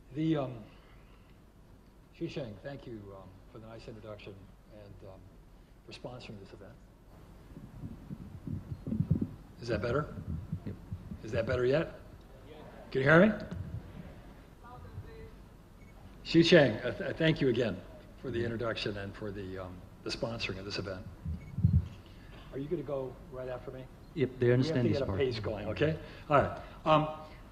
The Xu Sheng, thank you for the nice introduction and for sponsoring this event. Is that better? Yep. Is that better yet? Can you hear me? Xu Sheng, thank you again for the introduction and for the sponsoring of this event. Are you going to go right after me? Yep, they understand we this have to part. get a pace going, okay? All right.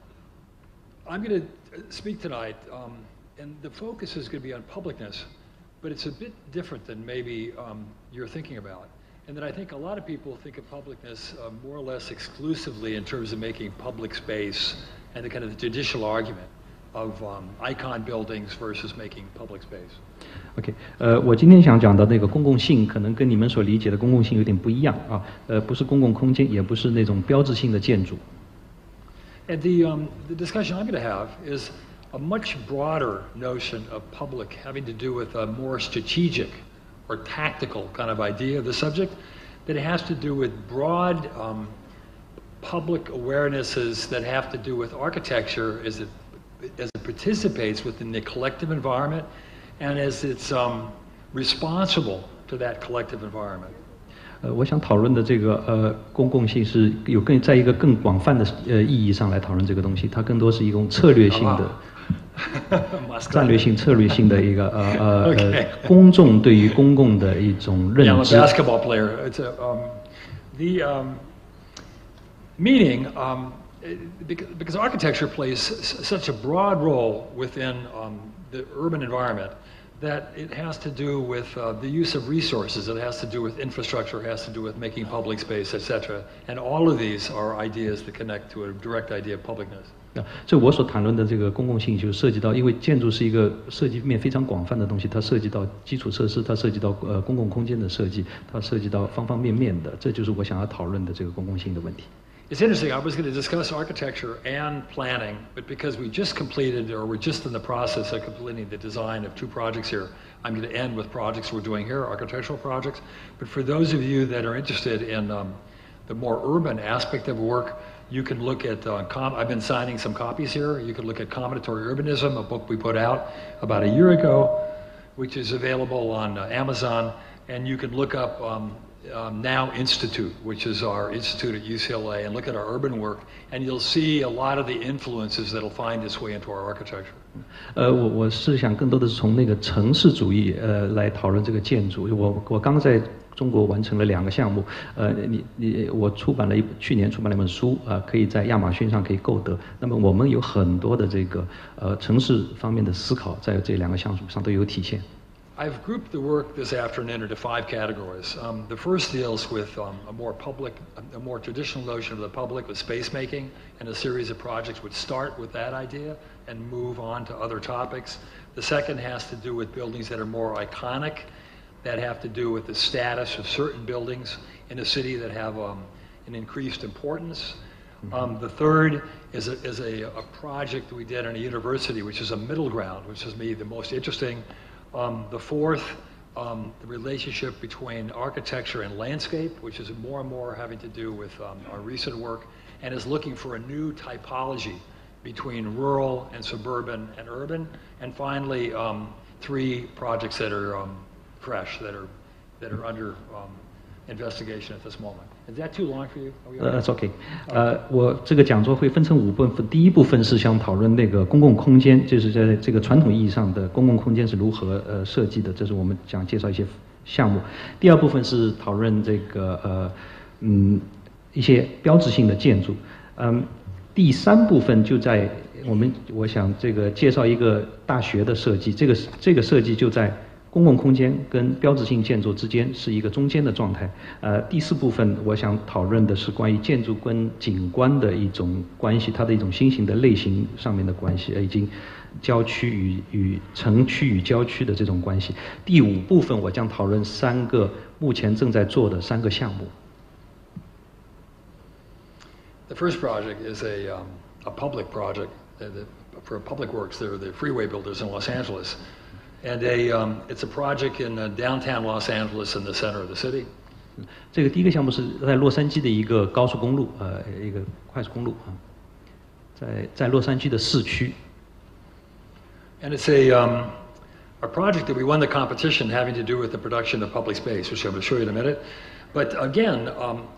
I'm going to speak tonight, and the focus is going to be on publicness, but it's a bit different than maybe you're thinking about. And that I think a lot of people think of publicness more or less exclusively in terms of making public space and the kind of the judicial argument of icon buildings versus making public space. OK， 我今天想讲的那个公共性，可能跟你们所理解的公共性有点不一样啊，不是公共空间，也不是那种标志性的建筑。 And the discussion I'm going to have is a much broader notion of public, having to do with a more strategic or tactical kind of idea of the subject, that it has to do with broad public awarenesses that have to do with architecture as it participates within the collective environment and as it's responsible to that collective environment. 我想讨论的这个公共性是有在一个更广泛的意义上来讨论这个东西，它更多是一种策略性的。战略性、策略性的一个公众对于公共的一种认知。 Yeah, I'm a basketball player. It's the meaning because architecture plays such a broad role within the urban environment that it has to do with the use of resources. It has to do with infrastructure. It has to do with making public space, etc. And all of these are ideas that connect to a direct idea of publicness. 所以我所谈论的这个公共性就涉及到，因为建筑是一个涉及面非常广泛的东西，它涉及到基础设施，它涉及到公共空间的设计，它涉及到方方面面的，这就是我想要讨论的这个公共性的问题。 It's interesting. I was going to discuss architecture and planning, but because we just completed, or we're just in the process of completing the design of 2 projects here, I'm going to end with projects we're doing here, architectural projects. But for those of you that are interested in the more urban aspect of work, you can look at, I've been signing some copies here. You can look at Combinatory Urbanism, a book we put out about a year ago, which is available on Amazon. And you can look up Now Institute, which is our institute at UCLA, and look at our urban work, and you'll see a lot of the influences that'll find its way into our architecture. 我是想更多的是从那个城市主义来讨论这个建筑。我刚在中国完成了2个项目，我去年出版了一本书，可以在亚马逊上可以购得。那么我们有很多的这个城市方面的思考，在这2个项目上都有体现。 I've grouped the work this afternoon into 5 categories. The first deals with a more traditional notion of the public with space making, and a series of projects would start with that idea and move on to other topics. The second has to do with buildings that are more iconic, that have to do with the status of certain buildings in a city that have an increased importance. The third is a project we did in a university, which is a middle ground, which is me the most interesting. The fourth, the relationship between architecture and landscape, which is more and more having to do with our recent work, and is looking for a new typology between rural and suburban and urban. And finally, 3 projects that are fresh, that are under investigation at this moment. Is that too long for you? That's okay. 我这个讲座会分成5部分，第一部分是想讨论那个公共空间，就是在这个传统意义上的公共空间是如何设计的，这是我们想介绍一些项目。第2部分是讨论这个一些标志性的建筑。第3部分就在我想这个介绍一个大学的设计，这个设计就在公共空间跟标志性建筑之间是一个中间的状态。第4部分我想讨论的是关于建筑跟景观的一种关系，它的一种新型的类型上面的关系，以及郊区与城区与郊区的这种关系。第5部分我将讨论3个目前正在做的3个项目。 The first project is a public project for Public Works. They're the freeway builders in Los Angeles. And it's a project in downtown Los Angeles in the center of the city. 这个第1个项目是在洛杉矶的一个高速公路，一个快速公路在洛杉矶的市区。 And it's a project that we won the competition having to do with the production of public space, which I'm going to show you in a minute. But again,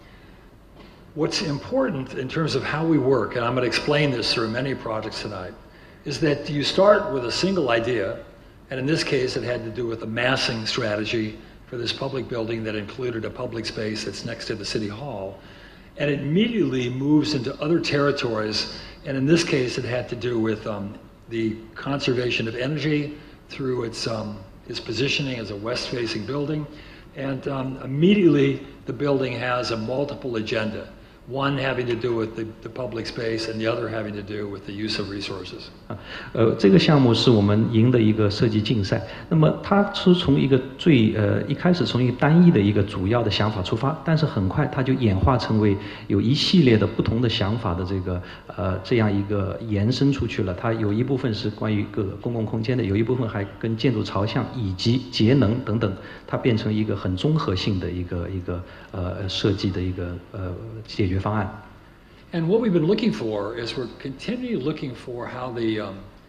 what's important in terms of how we work, and I'm going to explain this through many projects tonight, is that you start with a single idea, and in this case it had to do with a massing strategy for this public building that included a public space that's next to the City Hall. And it immediately moves into other territories, and in this case it had to do with the conservation of energy through its positioning as a west-facing building. And immediately the building has a multiple agenda, one having to do with the public space and the other having to do with the use of resources. 这个项目是我们赢的一个设计竞赛。那么它是从一个一开始从一个单一的一个主要的想法出发，但是很快它就演化成为有一系列的不同的想法的这样一个延伸出去了。它有一部分是关于各个公共空间的，有一部分还跟建筑朝向以及节能等等，它变成一个很综合性的一个设计的一个解决方案。 And what we've been looking for is we're continually looking for how the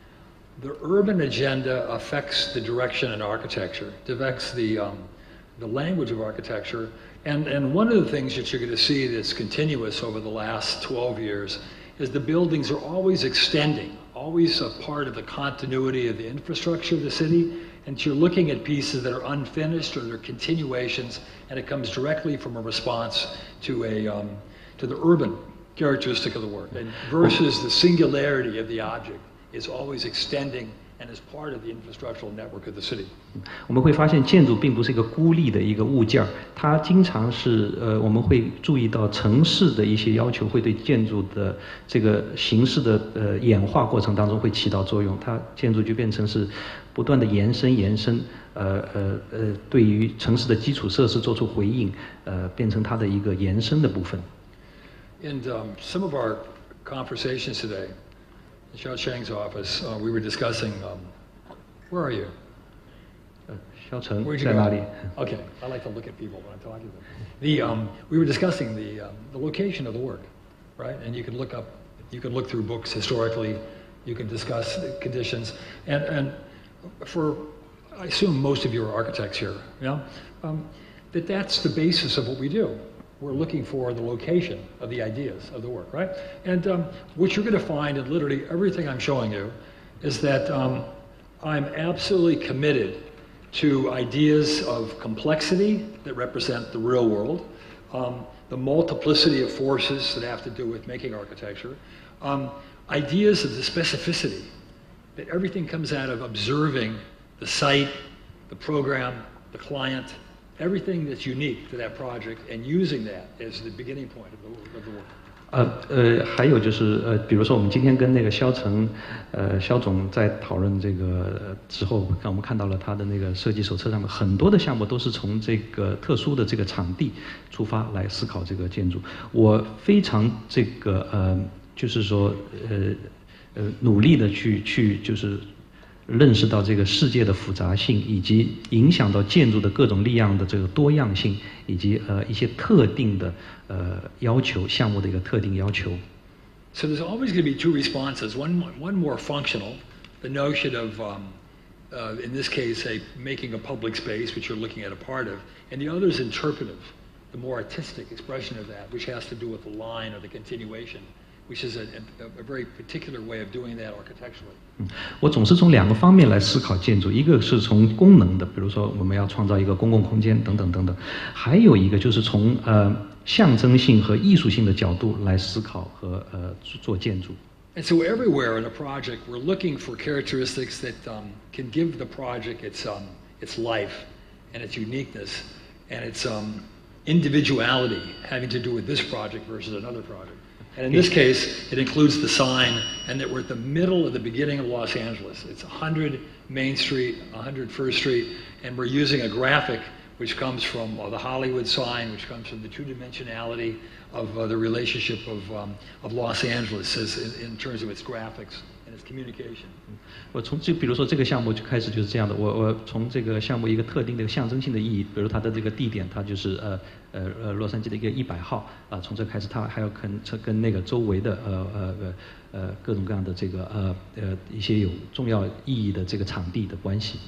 urban agenda affects the direction in architecture, affects the language of architecture. And one of the things that you're going to see that's continuous over the last 12 years is the buildings are always extending, always a part of the continuity of the infrastructure of the city. And you're looking at pieces that are unfinished or they're continuations, and it comes directly from a response to the urban characteristic of the work, and versus the singularity of the object is always extending and is part of the infrastructural network of the city. 我们会发现建筑并不是一个孤立的一个物件，它经常是我们会注意到城市的一些要求会对建筑的这个形式的演化过程当中会起到作用，它建筑就变成是不断的延伸，对于城市的基础设施做出回应，变成它的一个延伸的部分。 In some of our conversations today, in Xiao Cheng's office, we were discussing, where are you? 肖成 Where'd you 在 go? 哪里？ Okay, I like to look at people when I'm talking to them. We were discussing the location of the work, right? And you can look through books historically, you can discuss the conditions, and I assume most of you are architects here, that's the basis of what we do. We're looking for the location of the ideas of the work, right? And what you're going to find in literally everything I'm showing you is that I'm absolutely committed to ideas of complexity that represent the real world, the multiplicity of forces that have to do with making architecture, ideas of the specificity, that everything comes out of observing the site, the program, the client, everything that's unique to that project, and using that as the beginning point of the work. 还有就是比如说我们今天跟那个肖总在讨论这个之后，我们看到了他的那个设计手册上面很多的项目都是从这个特殊的这个场地出发来思考这个建筑。我非常就是说努力的去就是认识到这个世界的复杂性，以及影响到建筑的各种力量的这个多样性，以及一些特定的要求，项目的一个特定要求。 So there's always going to be two responses. One more functional, the notion of, in this case, making a public space, which you're looking at a part of, and the other is interpretive, the more artistic expression of that, which has to do with the line or the continuation, which is a very particular way of doing that architecturally. 我总是从两个方面来思考建筑，一个是从功能的，比如说我们要创造一个公共空间等等等等，还有一个就是从象征性和艺术性的角度来思考和做建筑。 And so everywhere in a project, we're looking for characteristics that can give the project its life and its uniqueness and its individuality, having to do with this project versus another project. And in this case, it includes the sign, and that we're at the middle of the beginning of Los Angeles. It's 100 Main Street, 100 First Street, and we're using a graphic which comes from the Hollywood sign, which comes from the two-dimensionality of the relationship of Los Angeles in terms of its graphics and it's communication. 我从比如说这个项目就开始就是这样的，我从这个项目一个特定的象征性的意义，比如它的这个地点，它就是洛杉矶的一个100号啊，从这开始，它还要跟那个周围的各种各样的这个一些有重要意义的这个场地的关系。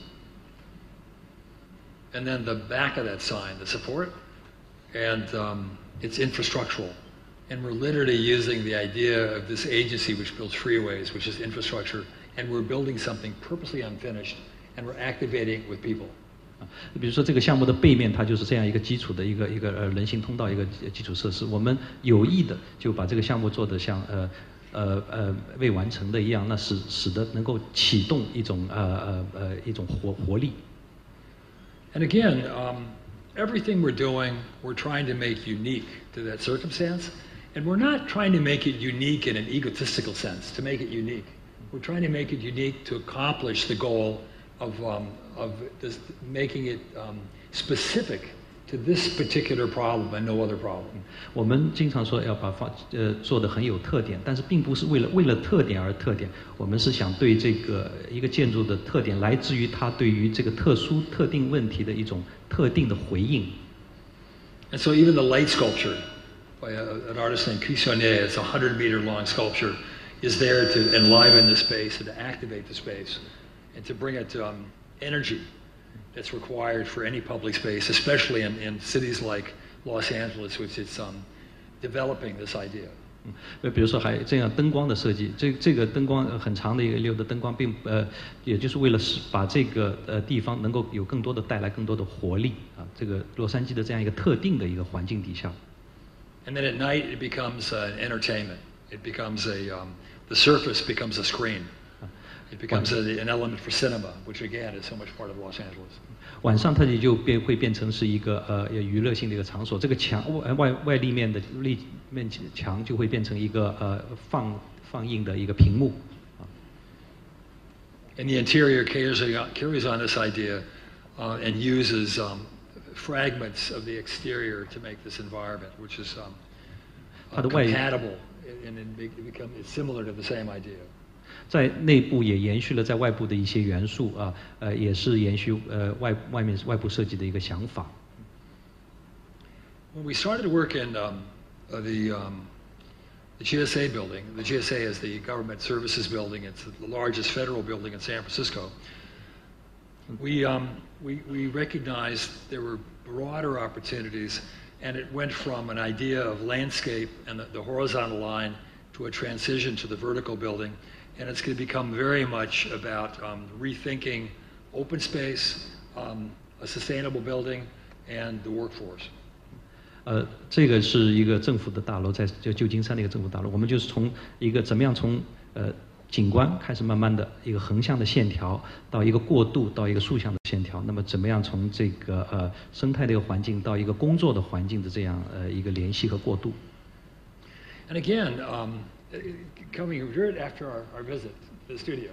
And then the back of that sign, the support, and it's infrastructural. And we're literally using the idea of this agency which builds freeways, which is infrastructure, and we're building something purposely unfinished, and we're activating it with people. 比如说这个项目的背面，它就是这样一个基础的一个人行通道，一个基础设施。我们有意的就把这个项目做得像未完成的一样，那使得能够启动一种活力。 And again, everything we're doing, we're trying to make unique to that circumstance. And we're not trying to make it unique in an egotistical sense, to make it unique. We're trying to make it unique to accomplish the goal of making it specific to this particular problem and no other problem. 我们经常说要把做得很有特点，但是并不是为了特点而特点，我们是想对这个一个建筑的特点来自于它对于这个特定问题的一种特定的回应。 And so even the light sculpture by an artist named Cuissonnier, it's a 100-meter long sculpture, is there to enliven the space and to activate the space and to bring it energy that's required for any public space, especially in cities like Los Angeles, which is developing this idea. 比如说还这样灯光的设计，这个灯光很长的一个溜的灯光，也就是为了把这个地方能够有更多的带来更多的活力啊，这个洛杉矶的这样一个特定的一个环境底下。 And then at night it becomes an entertainment. It becomes the surface becomes a screen. It becomes an element for cinema, which again is so much part of Los Angeles. 晚上它也就会变成是一个娱乐性的一个场所，这个墙外立面的面墙就会变成一个放映的一个屏幕。 And the interior carries on this idea and uses fragments of the exterior to make this environment, which is compatible and it's similar to the same idea. 在内部也延续了在外部的一些元素啊，也是延续外部设计的一个想法。 When we started work in the GSA building, the GSA is the Government Services Building. It's the largest federal building in San Francisco. We recognized there were broader opportunities, and it went from an idea of landscape and the horizontal line to a transition to the vertical building. And it's going to become very much about rethinking open space, a sustainable building, and the workforce. 这个是一个政府的大楼，在旧金山的一个政府大楼。我们就是从一个怎么样从景观开始慢慢的一个横向的线条，到一个过渡，到一个竖向的线条。那么怎么样从这个生态的一个环境到一个工作的环境的这样一个联系和过渡。 And again, coming right after our visit to the studio,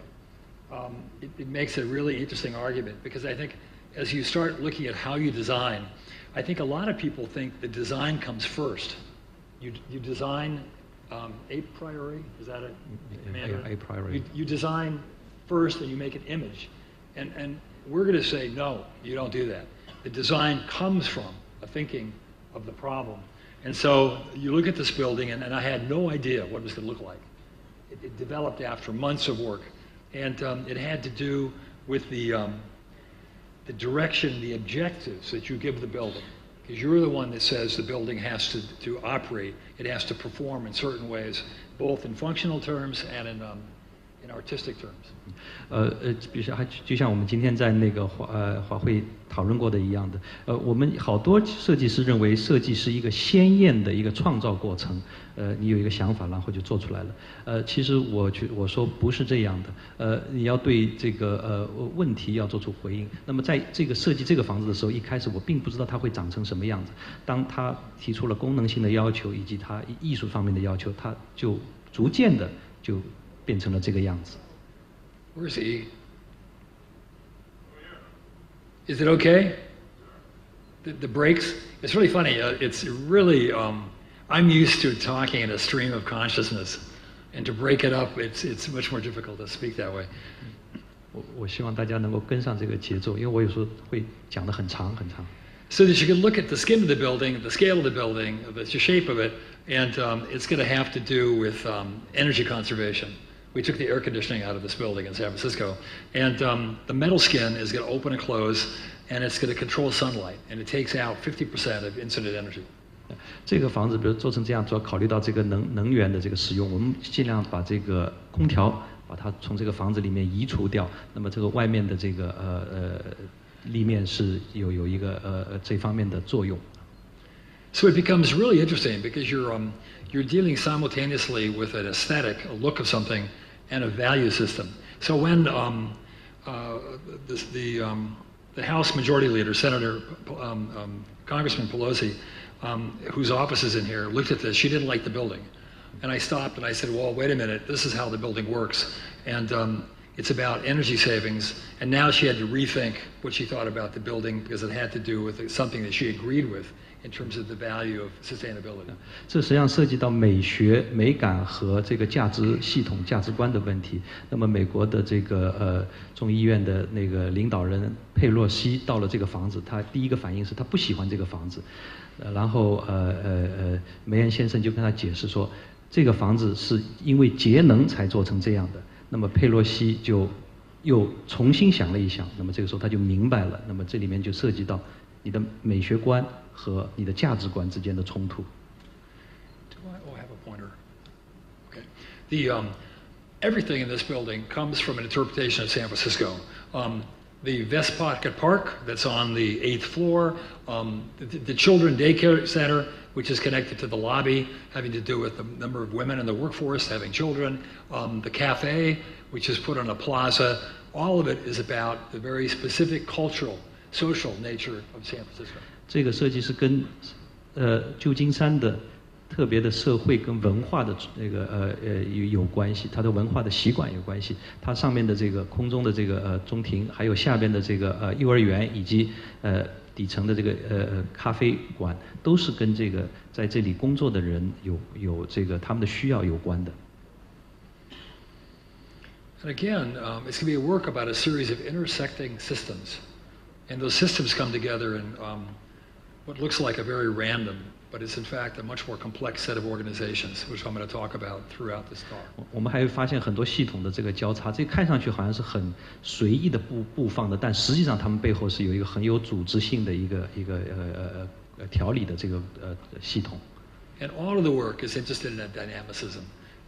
it makes a really interesting argument because I think as you start looking at how you design, I think a lot of people think the design comes first. You design a priori, is that a command? A priori. You design first and you make an image. And we're going to say, no, you don't do that. The design comes from a thinking of the problem. And so you look at this building, and I had no idea what it was going to look like. It developed after months of work. And it had to do with the direction, the objectives that you give the building. Because you're the one that says the building has to operate. It has to perform in certain ways, both in functional terms and in artistic terms. 比如说，就像我们今天在那个华会讨论过的一样的，我们好多设计师认为设计是一个鲜艳的一个创造过程，你有一个想法，然后就做出来了。其实我说不是这样的，你要对这个问题要做出回应。那么在这个设计这个房子的时候，一开始我并不知道它会长成什么样子。当他提出了功能性的要求以及它艺术方面的要求，它就逐渐的就变成了这个样子。 Where's E? Is it okay? The breaks? It's really funny. It's really, I'm used to talking in a stream of consciousness. And to break it up, it's much more difficult to speak that way. 我希望大家能够跟上这个节奏，因为我有时候会讲得很长很长。 So that you can look at the skin of the building, the scale of the building, the shape of it, and it's going to have to do with energy conservation. We took the air conditioning out of this building in San Francisco, and the metal skin is going to open and close, and it's going to control sunlight, and it takes out 50% of incident energy. 这个房子比如做成这样，主要考虑到这个能源的这个使用，我们尽量把这个空调把它从这个房子里面移除掉。那么这个外面的这个立面是有一个这方面的作用。 So it becomes really interesting because you're dealing simultaneously with an aesthetic, a look of something, and a value system. So when the House Majority Leader, Senator Congressman Pelosi, whose office is in here, looked at this, she didn't like the building. And I stopped and I said, well, wait a minute, this is how the building works. And it's about energy savings. And now she had to rethink what she thought about the building because it had to do with something that she agreed with in terms of the value of sustainability. 这实际上涉及到美学、美感和这个价值系统、价值观的问题。那么美国的这个众议院的那个领导人佩洛西到了这个房子，他第一个反应是他不喜欢这个房子。然后梅恩先生就跟他解释说，这个房子是因为节能才做成这样的。那么佩洛西就又重新想了一想，那么这个时候他就明白了，那么这里面就涉及到你的美学观和你的价值观之间的冲突。 Oh, I have a pointer. Okay. The everything in this building comes from an interpretation of San Francisco. The Westpocket Park that's on the 8th floor, the Children Daycare Center, which is connected to the lobby, having to do with the number of women in the workforce having children, the cafe, which is put on a plaza, all of it is about the very specific cultural, social nature of San Francisco. 这个设计是跟旧金山的特别的社会跟文化的那个有关系，它的文化的习惯有关系。它上面的这个空中的这个中庭，还有下边的这个幼儿园以及底层的这个咖啡馆，都是跟这个在这里工作的人有这个他们的需要有关的。 And again, it's going to be a work about a series of intersecting systems, and those systems come together in what looks like a very random, but it's in fact a much more complex set of organizations, which I'm going to talk about throughout this talk. 我们还会发现很多系统的这个交叉，这看上去好像是很随意的布放的，但实际上它们背后是有一个很有组织性的一个条理的这个系统。 And all of the work is interested in that dynamicism.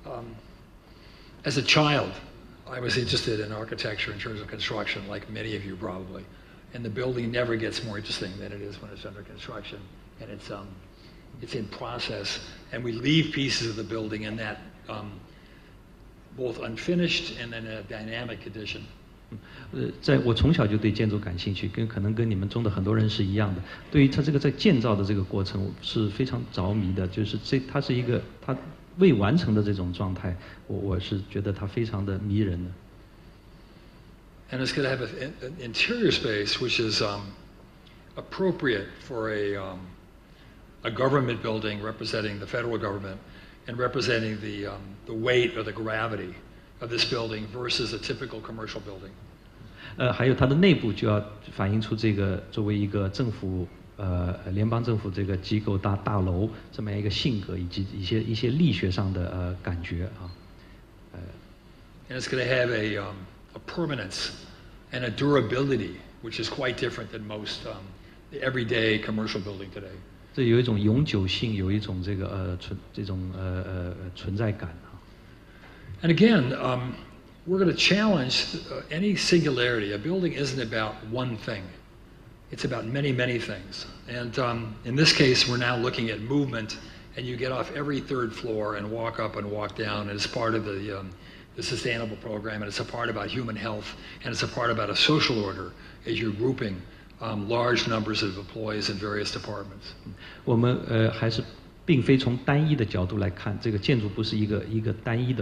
As a child, I was interested in architecture in terms of construction, like many of you probably. And the building never gets more interesting than it is when it's under construction, and it's in process. And we leave pieces of the building in that both unfinished and in a dynamic condition. 在我从小就对建筑感兴趣，可能跟你们中的很多人是一样的。对于它这个在建造的这个过程是非常着迷的，就是它是一个它未完成的这种状态，我是觉得它非常的迷人的。 And it's going to have an interior space which is appropriate for a government building representing the federal government and representing the weight or the gravity of this building versus a typical commercial building. 还有它的内部就要反映出这个作为一个政府联邦政府这个机构大楼这么样一个性格以及一些力学上的感觉啊。 And it's going to have a permanence and a durability, which is quite different than most the everyday commercial building today. 这有一种永久性，有一种这个存在感啊。 And again, we're going to challenge any singularity. A building isn't about one thing. It's about many, many things. And in this case, we're now looking at movement, and you get off every third floor and walk up and walk down, and it's part of the sustainable program, and it's a part about human health, and it's a part about a social order as you're grouping large numbers of employees in various departments. 我们还是并非从单一的角度来看，这个建筑不是一个单一的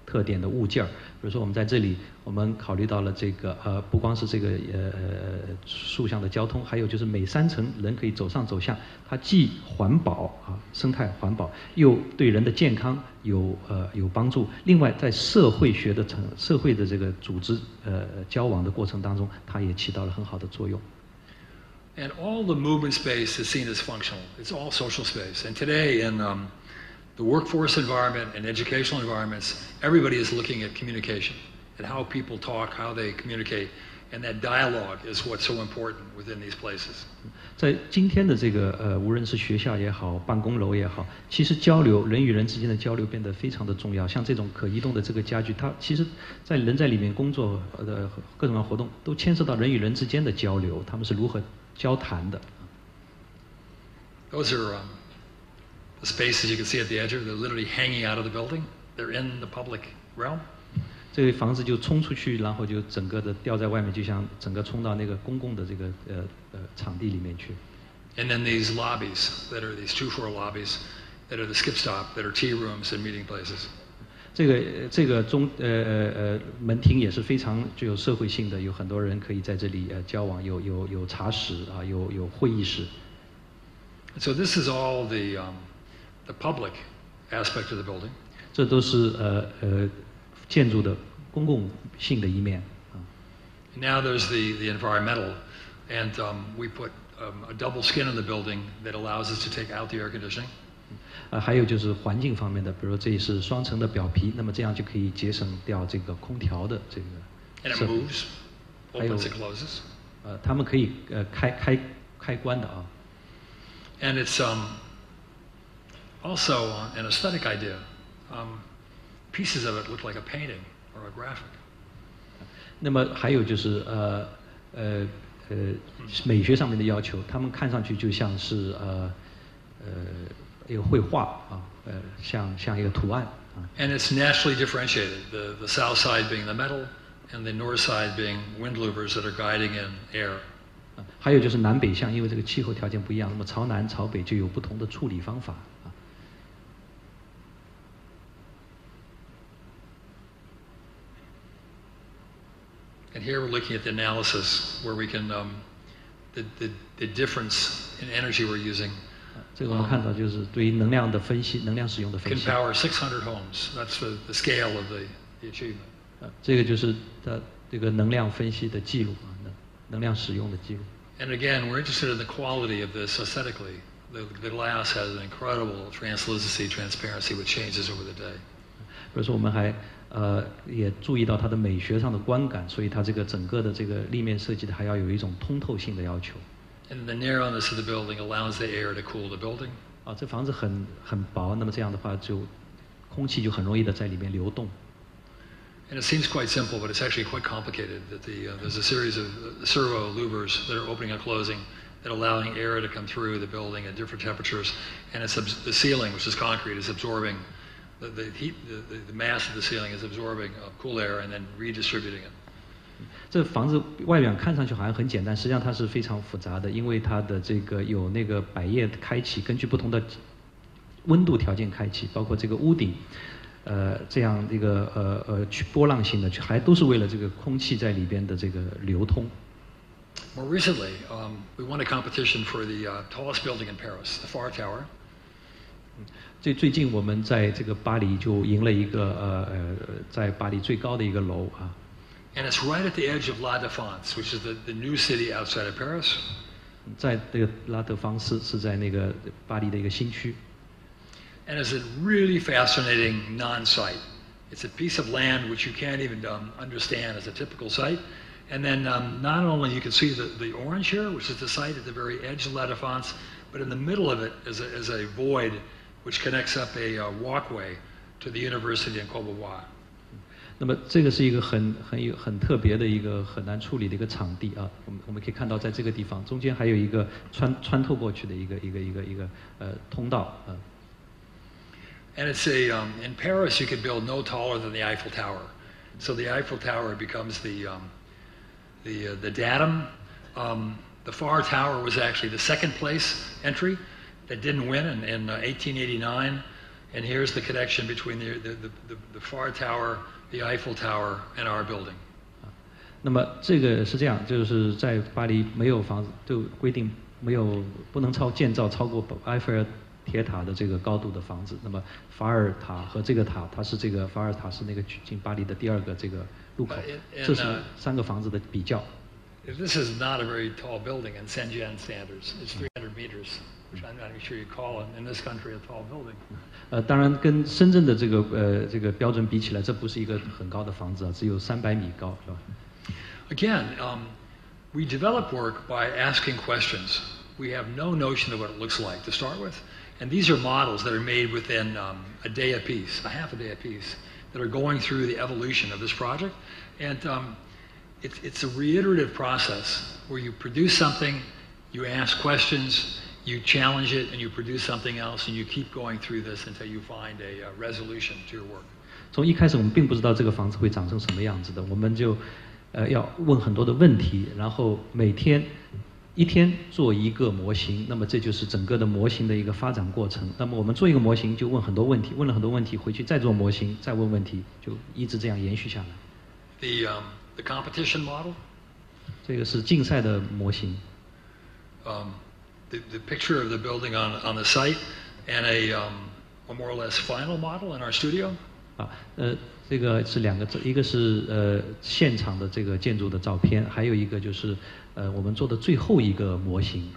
特点的物件儿。比如说我们在这里，我们考虑到了这个不光是这个竖向的交通，还有就是每3层人可以走上走下，它既环保生态环保，又对人的健康有帮助。另外，在社会的这个组织交往的过程当中，它也起到了很好的作用。 And all the movement space is seen as functional. It's all social space. And today in the workforce environment and educational environments, everybody is looking at communication, at how people talk, how they communicate, and that dialogue is what's so important within these places. 在今天的这个无论是学校也好，办公楼也好，其实交流人与人之间的交流变得非常的重要。像这种可移动的这个家具，它其实在人在里面工作的各种活动，都牵涉到人与人之间的交流，他们是如何交谈的。 Those are the spaces you can see at the edge. They're literally hanging out of the building. They're in the public realm. 这个房子就冲出去，然后就整个的吊在外面，就像整个冲到那个公共的这个场地里面去。 And then these lobbies that are these 2-floor lobbies that are the skip stop, that are tea rooms and meeting places. 这个门厅也是非常具有社会性的，有很多人可以在这里交往，有茶室有会议室。 So this is all the public aspect of the building. 这都是建筑的公共性的一面。 Now there's the environmental, and we put a double skin in the building that allows us to take out the air conditioning. 还有就是环境方面的，比如说这是双层的表皮，那么这样就可以节省掉这个空调的这个。 And it moves, opens and closes. 它们可以开关的啊。 And it's also an aesthetic idea. Pieces of it look like a painting or a graphic. 那么还有就是美学上面的要求，他们看上去就像是一个绘画像一个图案。 And it's naturally differentiated. The south side being the metal, and the north side being wind louvers that are guiding in air. 还有就是南北向，因为这个气候条件不一样，那么朝南朝北就有不同的处理方法。 And here we're looking at the analysis where we can the difference in energy we're using. 这个我们看到就是对于能量的分析，能量使用的分 Can 析。 power 600 homes. That's the scale of the achievement. 这个就是这个能量分析的记录能量使用的记录。 And again, we're interested in the quality of this aesthetically. The glass has an incredible translucency, transparency, which changes over the day. 比如说，我们还也注意到它的美学上的观感，所以它这个整个的这个立面设计的还要有一种通透性的要求。 And the narrowness of the building allows the air to cool the building. 这房子很薄，那么这样的话空气就很容易的在里面流动。 And it seems quite simple, but it's actually quite complicated. That there's a series of servo louvers that are opening and closing, that allowing air to come through the building at different temperatures, and the ceiling, which is concrete, is absorbing the heat. The mass of the ceiling is absorbing cool air and then redistributing it. 这房子外表看上去好像很简单，实际上它是非常复杂的，因为它的这个有那个百叶开启，根据不同的温度条件开启，包括这个屋顶。这样一个波浪性的，还都是为了这个空气在里边的这个流通。 More recently, we won a competition for the tallest building in Paris, the Phare Tower. 最近我们在这个巴黎就赢了一个在巴黎最高的一个楼啊。 And it's right at the edge of La Défense, which is the new city outside of Paris. 在这个拉德芳斯是在那个巴黎的一个新区。 And it's a really fascinating non-site. It's a piece of land which you can't even understand as a typical site. And then not only you can see the orange here, which is the site at the very edge of La Défense, but in the middle of it is a void which connects up a walkway to the university in Courbevoie. 那么这个是一个很特别的一个很难处理的一个场地啊。我们可以看到，在这个地方中间还有一个穿透过去的一个通道啊。 And it's in Paris you could build no taller than the Eiffel Tower, so the Eiffel Tower becomes the datum. The Phare Tower was actually the second place entry that didn't win in 1889. And here's the connection between the Far Tower, the Eiffel Tower, and our building. 那么这个是这样，就是在巴黎没有房子，就规定不能建造超过埃菲尔铁塔的这个高度的房子。那么法尔塔和这个塔，它是这个法尔塔是那个进巴黎的第二个这个入口，这是3个房子的比较。 This is not a very tall building in Shenzhen standards. It's 300 meters, which I'm not sure you call in this country a tall building. 当然跟深圳的这个标准比起来，这不是一个很高的房子啊，只有300米高，是吧？ Again, we develop work by asking questions. We have no notion of what it looks like to start with. And these are models that are made within a day apiece, a half a day apiece, that are going through the evolution of this project. And it's a reiterative process where you produce something, you ask questions, you challenge it, and you produce something else, and you keep going through this until you find a resolution to your work. 从一开始我们并不知道这个房子会长成什么样子的，我们就要问很多的问题，然后一天做一个模型，那么这就是整个的模型的一个发展过程。那么我们做一个模型就问很多问题，问了很多问题，回去再做模型，再问问题，就一直这样延续下来。 The competition model. 这个是竞赛的模型。 The picture of the building on the site and a more or less final model in our studio. 这个是2个，一个是现场的这个建筑的照片，还有一个就是我们做的最后一个模型。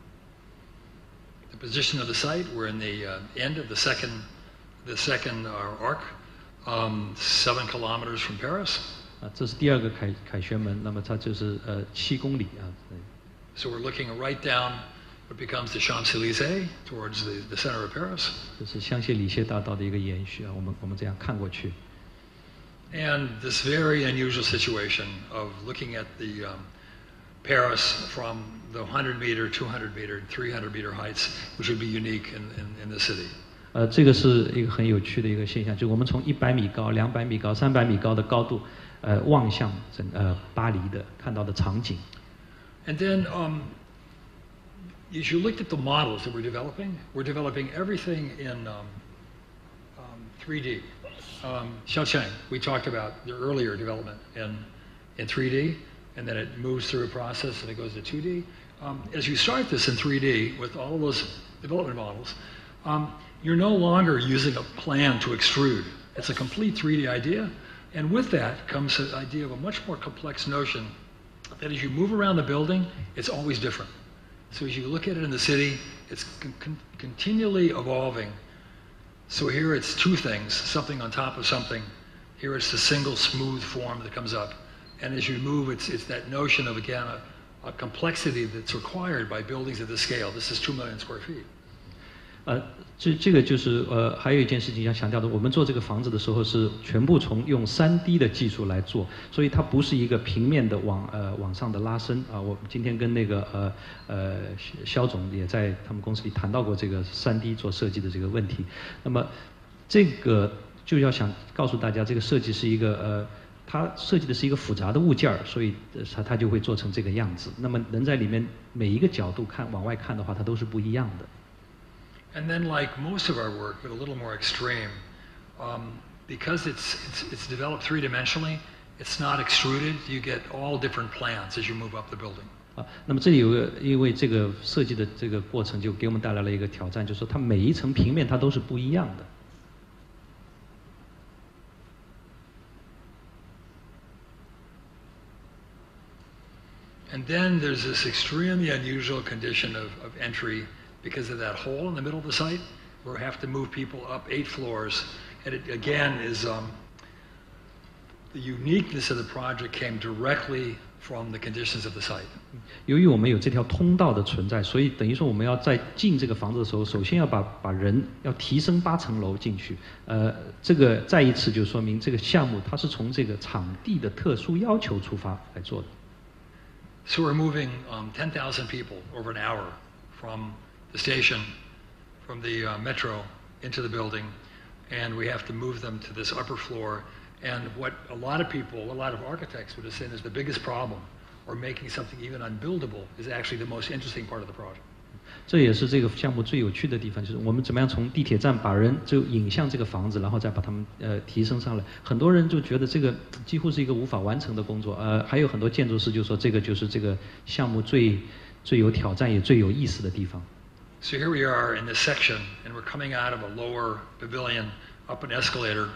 The position of the site, we're in the end of the second arc, 7 kilometers from Paris. 这是第2个凯旋门，那么它就是7公里啊。 So we're looking right down what becomes the Champs-Élysées towards the center of Paris. 这是香榭里榭大道的一个延续啊，我们这样看过去。 And this very unusual situation of looking at the Paris from the 100-meter, 200-meter, 300-meter heights, which would be unique in the city. 这个是一个很有趣的一个现象，就是我们从100米高、200米高、300米高的高度，望向巴黎的看到的场景。 And then, as you looked at the models that we're developing everything in 3D. Xiaocheng, we talked about the earlier development in 3D, and then it moves through a process and it goes to 2D. As you start this in 3D with all of those development models, you're no longer using a plan to extrude. It's a complete 3D idea, and with that comes the idea of a much more complex notion that as you move around the building, it's always different. So as you look at it in the city, it's continually evolving. So here it's 2 things, something on top of something. Here it's the single smooth form that comes up. And as you move, it's that notion of, again, a complexity that's required by buildings of this scale. This is 2 million square feet. 这个就是还有一件事情要强调的，我们做这个房子的时候是全部用3D 的技术来做，所以它不是一个平面的往上的拉伸啊。我今天跟那个肖总也在他们公司里谈到过这个3D 做设计的这个问题。那么这个就要想告诉大家，这个设计是一个它设计的是一个复杂的物件儿，所以它就会做成这个样子。那么人在里面每一个角度往外看的话，它都是不一样的。 And then, like most of our work, but a little more extreme, because it's developed 3-dimensionally, it's not extruded. You get all different plans as you move up the building. 那么这里因为这个设计的这个过程就给我们带来了一个挑战，就是说它每一层平面它都是不一样的。 And then there's this extremely unusual condition of entry because of that hole in the middle of the site, where we have to move people up 8 floors. And it, again, is the uniqueness of the project came directly from the conditions of the site. 由于我们有这条通道的存在，所以等于说我们要在进这个房子的时候，首先要把人要提升8层楼进去。这个再一次就说明这个项目它是从这个场地的特殊要求出发来做的。 So we're moving 10,000 people over an hour from the station, from the metro into the building, and we have to move them to this upper floor. And what a lot of people, a lot of architects would have said is the biggest problem, or making something even unbuildable, is actually the most interesting part of the project. 这也是这个项目最有趣的地方，就是我们怎么样从地铁站把人就引向这个房子，然后再把他们提升上来。很多人就觉得这个几乎是一个无法完成的工作，还有很多建筑师就说这个就是这个项目最有挑战也最有意思的地方。 So here we are in this section, and we're coming out of a lower pavilion up an escalator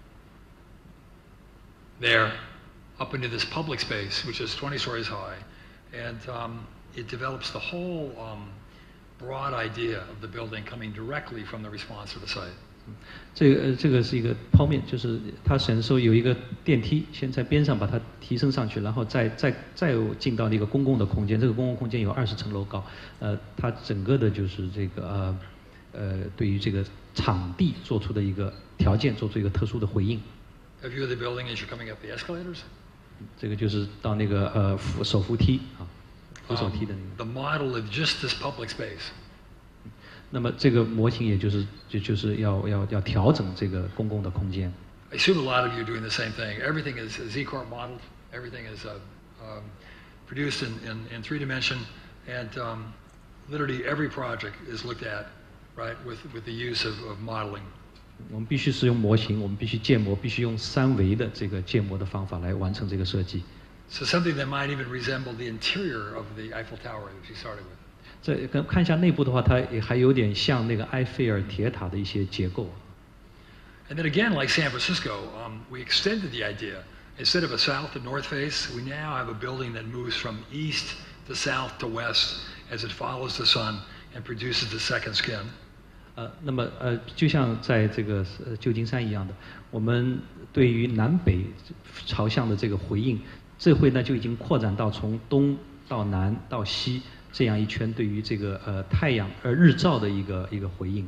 there, up into this public space, which is 20 stories high, and it develops the whole broad idea of the building coming directly from the response to the site. 这个是一个剖面，就是它显示有一个电梯，先在边上把它提升上去，然后再进到那个公共的空间。这个公共空间有20层楼高，它整个的就是这个对于这个场地做出的一个条件，做出一个特殊的回应。 A view of the building as you're coming up the escalators. 这个就是到那个手扶梯啊，扶手梯的那个。 The model of just this public space. 那么这个模型也就是要调整这个公共的空间。 I assume a lot of you are doing the same thing. Everything is Z Corp modeled. Everything is produced in 3 dimension, and literally every project is looked at, right, with the use of modeling. 我们必须使用模型，我们必须建模，必须用3维的这个建模的方法来完成这个设计。 So something that might even resemble the interior of the Eiffel Tower that you started with. 这看一下内部的话，它也还有点像那个埃菲尔铁塔的一些结构。 And then again, like San Francisco, we extended the idea. Instead of a south to north face, we now have a building that moves from east to south to west as it follows the sun and produces the second skin. 那么就像在这个旧金山一样的，我们对于南北朝向的这个回应，这回呢就已经扩展到从东到南到西这样一圈对于这个太阳日照的一个回应。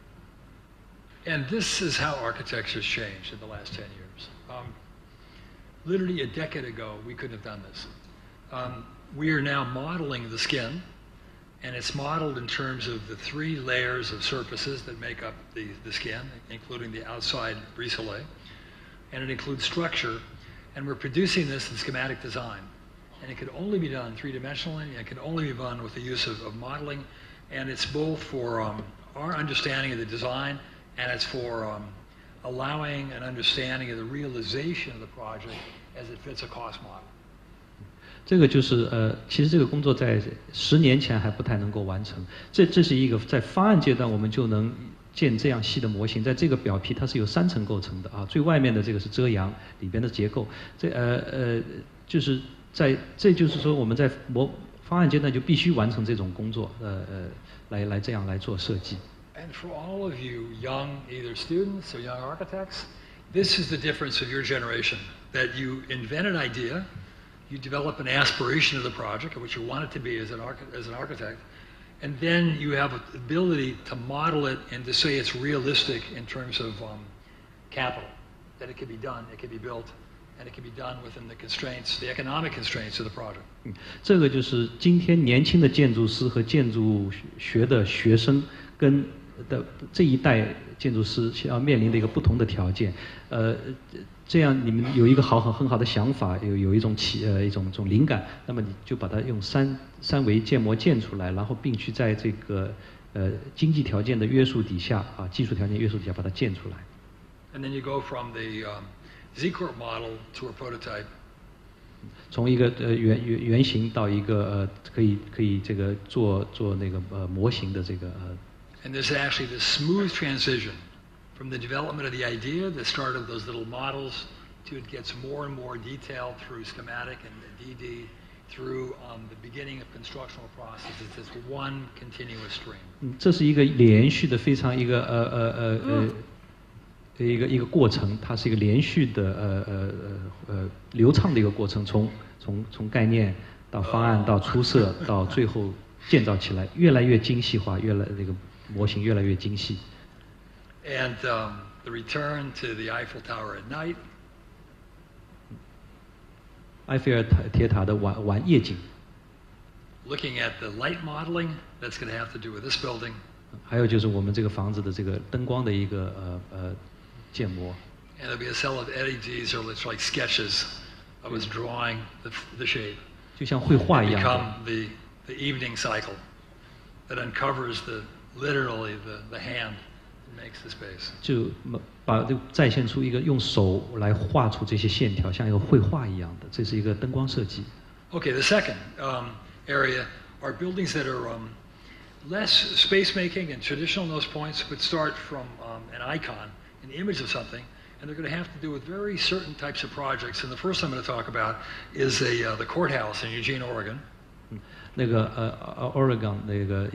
And this is how architecture has changed in the last 10 years. Literally a decade ago, we couldn't have done this. We are now modeling the skin, and it's modeled in terms of the 3 layers of surfaces that make up the skin, including the outside brise-soleil, and it includes structure, and we're producing this in schematic design. And it can only be done 3-dimensionally, and it can only be done with the use of modeling, and it's both for our understanding of the design, and it's for allowing an understanding of the realization of the project as it fits a cost model. 这个就是其实这个工作在10年前还不太能够完成。这是一个在方案阶段我们就能建这样细的模型，在这个表皮它是由3层构成的啊，最外面的这个是遮阳，里边的结构。就是这就是说我们在方案阶段就必须完成这种工作，来这样来做设计。 And for all of you young, either students or young architects, this is the difference of your generation. That you invent an idea, you develop an aspiration of the project, of what you want it to be as an architect, and then you have the ability to model it and to say it's realistic in terms of capital, that it can be done, it can be built, and it can be done within the constraints, the economic constraints of the project. 这个就是今天年轻的建筑师和建筑学的学生跟这一代建筑师要面临的一个不同的条件，这样你们有一个很好的想法，有一种一种灵感，那么你就把它用三维建模建出来，然后并去在这个经济条件的约束底下啊，技术条件约束底下把它建出来。 And then you go from the Z Corp model to a prototype. 从一个原型到一个可以这个做那个模型的这个 And there's actually this smooth transition from the development of the idea, the start of those little models, to it gets more and more detailed through schematic and the DD, through the beginning of constructional process. It's this one continuous stream. 这是一个连续的非常一个过程，它是一个连续的流畅的一个过程，从概念到方案到出色到最后建造起来，越来越精细化，这个模型越来越精细。 And the return to the Eiffel Tower at night. 埃菲尔铁塔的晚夜景。 Looking at the light modeling, that's going to have to do with this building. 还有就是我们这个房子的这个灯光的一个建模。 And there'll be a cell of Eddie G's, or it's like sketches of us drawing the shape. 就像绘画一样的。 Become the evening cycle. that uncovers literally the hand that makes the space. 就把再现出一个用手来画出这些线条，像一个绘画一样的，这是一个灯光设计。 Okay, the second area are buildings that are less space making and traditional in those points, but start from an icon, an image of something, and they're going to have to do with very certain types of projects. And the first I'm going to talk about is the courthouse in Eugene, Oregon. 那个Oregon 那个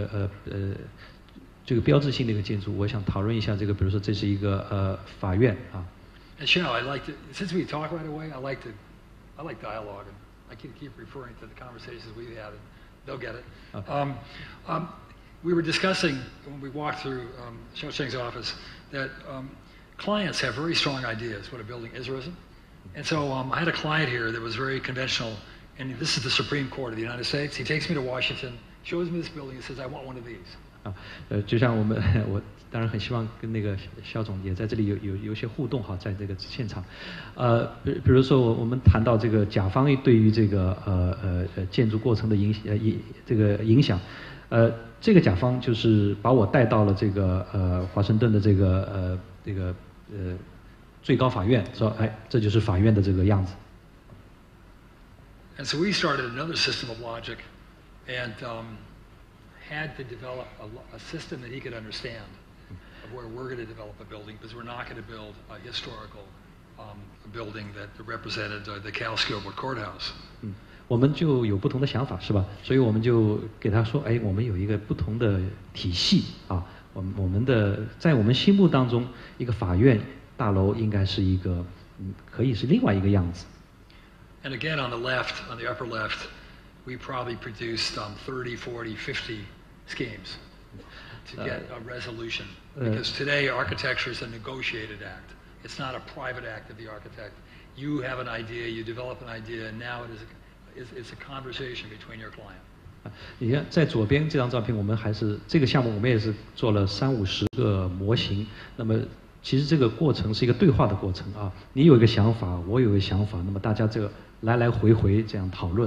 这个标志性的一个建筑，我想讨论一下这个，比如说这是一个法院啊。 And Shao, I like to, since we talk right away, I like dialogue, and I can keep referring to the conversations we had, and they'll get it. Okay. We were discussing when we walked through Xiao Cheng's office that clients have very strong ideas what a building is or isn't. And so I had a client here that was very conventional, and this is the Supreme Court of the United States. He takes me to Washington, shows me this building, and says, I want one of these. 就像我当然很希望跟那个肖总也在这里有些互动哈，在这个现场，比如说我们谈到这个甲方对于这个建筑过程的影响，这个甲方就是把我带到了这个华盛顿的这个最高法院，说哎，这就是法院的这个样子。 And so we started another system of logic, and had to develop a system that he could understand of where we're going to develop a building, because we're not going to build a historical building that represented the Cal Gilbert Courthouse. 我们就有不同的想法，是吧？所以我们就给他说，哎，我们有一个不同的体系啊，我们的在我们心目当中，一个法院大楼应该是一个，可以是另外一个样子。 And again, on the left, on the upper left, we probably produced 30, 40, 50 schemes to get a resolution. Because today, architecture is a negotiated act. It's not a private act of the architect. You have an idea, you develop an idea, and now it's a conversation between your client. 你看，在左边这张照片，我们还是这个项目，我们也是做了30-50个模型。那么，其实这个过程是一个对话的过程啊。你有一个想法，我有一个想法，那么大家这个来来回回这样讨论。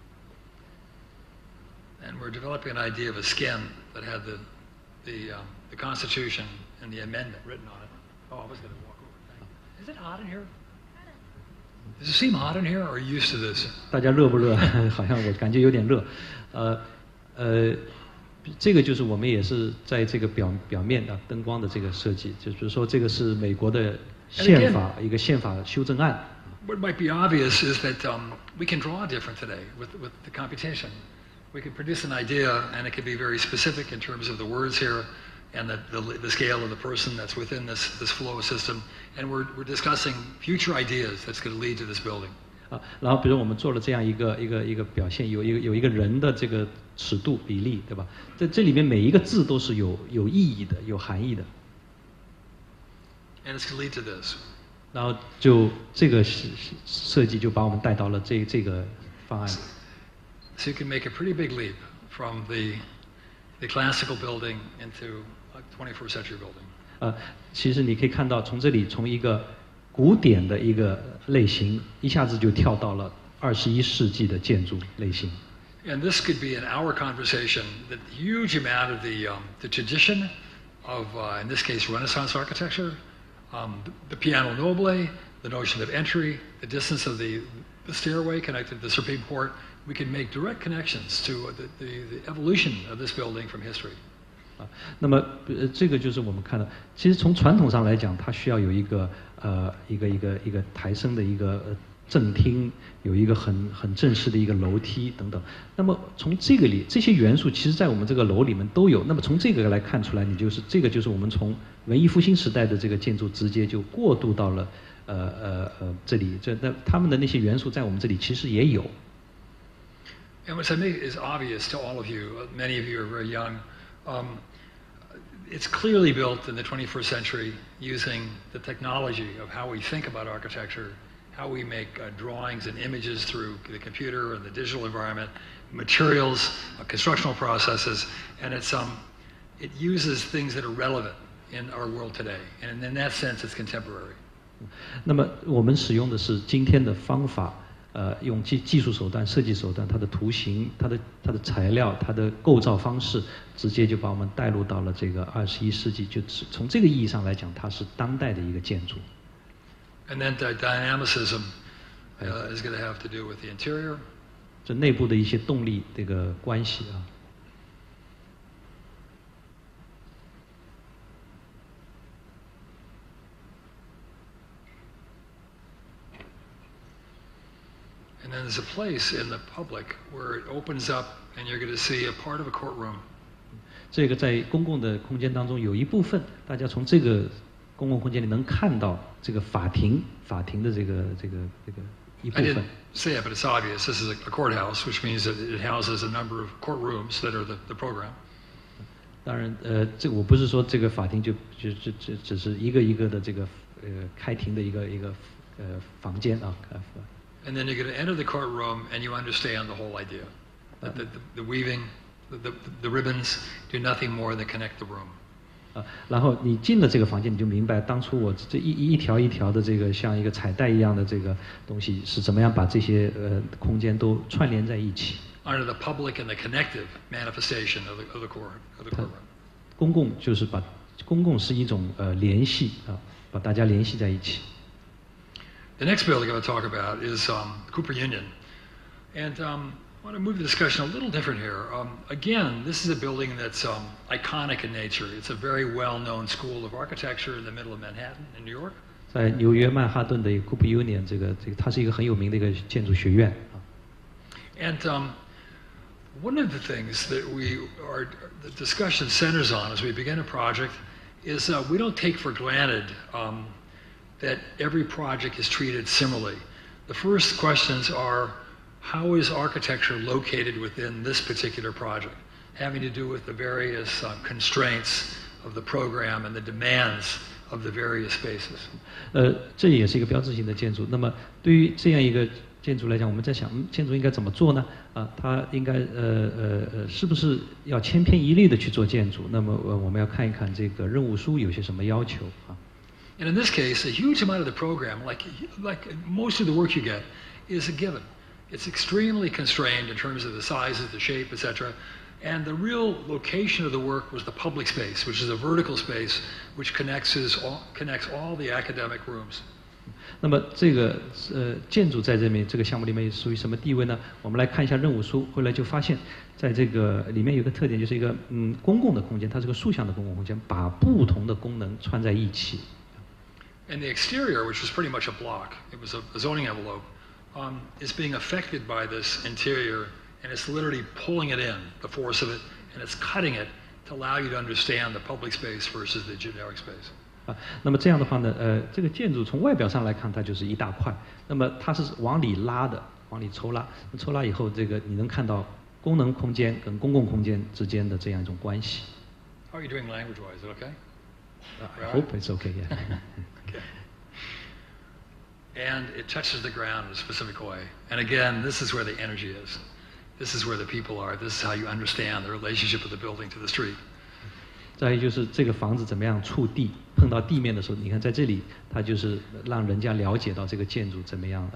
And we're developing an idea of a skin that had the Constitution and the amendment written on it. Oh, I was going to walk over. Is it hot in here? Does it seem hot in here, or are you used to this? 大家热不热？好像我感觉有点热。这个就是我们也是在这个表面的灯光的这个设计，就比如说这个是美国的宪法一个宪法修正案。 What might be obvious is that we can draw different today with the computation. We could produce an idea, and it could be very specific in terms of the words here, and the scale of the person that's within this flow system. And we're discussing future ideas that's going to lead to this building. 然后比如我们做了这样一个表现，有一个人的这个尺度比例，对吧？在这里面每一个字都是有意义的，有含义的。 And it's going to lead to this. 然后就这个设计就把我们带到了这个方案。 So you can make a pretty big leap from the classical building into a 21st century building. 其实你可以看到，从这里从一个古典的一个类型，一下子就跳到了21世纪的建筑类型。 And this could be in our conversation the huge amount of the tradition of, in this case, Renaissance architecture, the piano nobile, the notion of entry, the distance of the stairway connected to the Supreme Court. We can make direct connections to the evolution of this building from history. 那么这个就是我们看到，其实从传统上来讲，它需要有一个抬升的一个正厅，有一个很正式的一个楼梯等等。那么从这个里这些元素，其实在我们这个楼里面都有。那么从这个来看出来，这个就是我们从文艺复兴时代的这个建筑直接就过渡到了这里。那他们的那些元素在我们这里其实也有。 And what I think is obvious to all of you, many of you are very young, it's clearly built in the 21st century using the technology of how we think about architecture, how we make drawings and images through the computer and the digital environment, materials, constructional processes, and it uses things that are relevant in our world today. And in that sense, it's contemporary. 那么我们使用的是今天的方法。 用技术手段、设计手段，它的图形、它的材料、它的构造方式，直接就把我们带入到了这个21世纪。就从这个意义上来讲，它是当代的一个建筑。 And then dynamicism is going to have to do with the interior. 这内部的一些动力这个关系啊。 And then there's a place in the public where it opens up and you're going to see a part of a courtroom. 这个在公共的空间当中有一部分，大家从这个公共空间里能看到这个法庭的这个一部 I 分。 didn't say it, but it's obvious. This is a courthouse, which means that it houses a number of courtrooms that are the program. 当然，这我不是说这个法庭就只是一个一个的这个开庭的一个房间啊。 And then you're going to enter the courtroom and you understand the whole idea. That the weaving, the ribbons do nothing more than connect the room. 然后你进了这个房间，你就明白当初我这一条一条的这个像一个彩带一样的这个东西是怎么样把这些空间都串联在一起。 Under the public and the connective manifestation of the courtroom. 公共是一种联系啊，把大家联系在一起。 The next building I'm going to talk about is Cooper Union, and I want to move the discussion a little different here. Again, this is a building that's iconic in nature. It's a very well-known school of architecture in the middle of Manhattan in New York. 在纽约曼哈顿的 Cooper Union 这个它是一个很有名的一个建筑学院啊。 And one of the things that the discussion centers on as we begin a project is we don't take for granted that every project is treated similarly. The first questions are, how is architecture located within this particular project, having to do with the various constraints of the program and the demands of the various spaces. 这也是一个标志性的建筑。那么对于这样一个建筑来讲，我们在想，建筑应该怎么做呢？它应该是不是要千篇一律的去做建筑？那么我们要看一看这个任务书有些什么要求啊。 And in this case, a huge amount of the program, like most of the work you get, is a given. It's extremely constrained in terms of the sizes, the shape, etc. And the real location of the work was the public space, which is a vertical space which connects all the academic rooms. 那么这个建筑在这个项目里面属于什么地位呢？我们来看一下任务书，后来就发现，在这个里面有个特点，就是一个公共的空间，它是个竖向的公共空间，把不同的功能串在一起。 And the exterior, which was pretty much a block, it was a zoning envelope, is being affected by this interior, and it's literally pulling it in, the force of it, and it's cutting it to allow you to understand the public space versus the generic space. 那么这样的话呢，这个建筑从外表上来看，它就是一大块，那么它是往里拉的，往里抽拉，抽拉以后，这个你能看到功能空间跟公共空间之间的这样一种关系。 How are you doing language-wise? Is it okay? I hope it's okay. Yeah. Okay. And it touches the ground in a specific way. And again, this is where the energy is. This is where the people are. This is how you understand the relationship of the building to the street. 再一就是这个房子怎么样触地，碰到地面的时候，你看在这里，它就是让人家了解到这个建筑怎么样，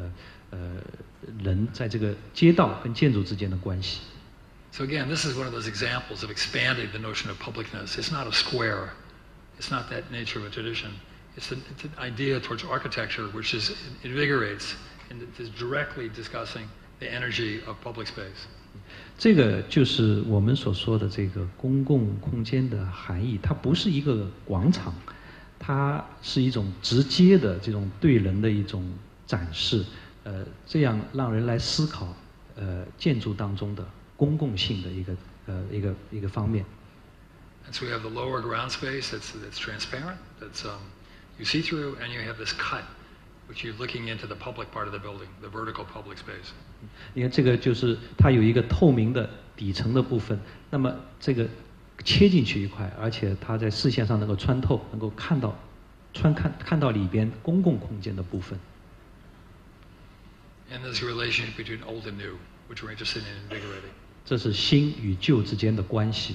人在这个街道跟建筑之间的关系。 So again, this is one of those examples of expanding the notion of publicness. It's not a square. It's not that nature of a tradition. It's an idea towards architecture which invigorates and is directly discussing the energy of public space. 这个就是我们所说的这个公共空间的含义，它不是一个广场，它是一种直接的这种对人的一种展示，这样让人来思考，建筑当中的公共性的一个方面。 And so we have the lower ground space that's transparent, that's you see through, and you have this cut, which you're looking into the public part of the building, the vertical public space. 你看这个就是它有一个透明的底层的部分，那么这个切进去一块，而且它在视线上能够穿透，能够看到里边公共空间的部分。 And there's a relationship between old and new, which we're interested in invigorating. 这是新与旧之间的关系。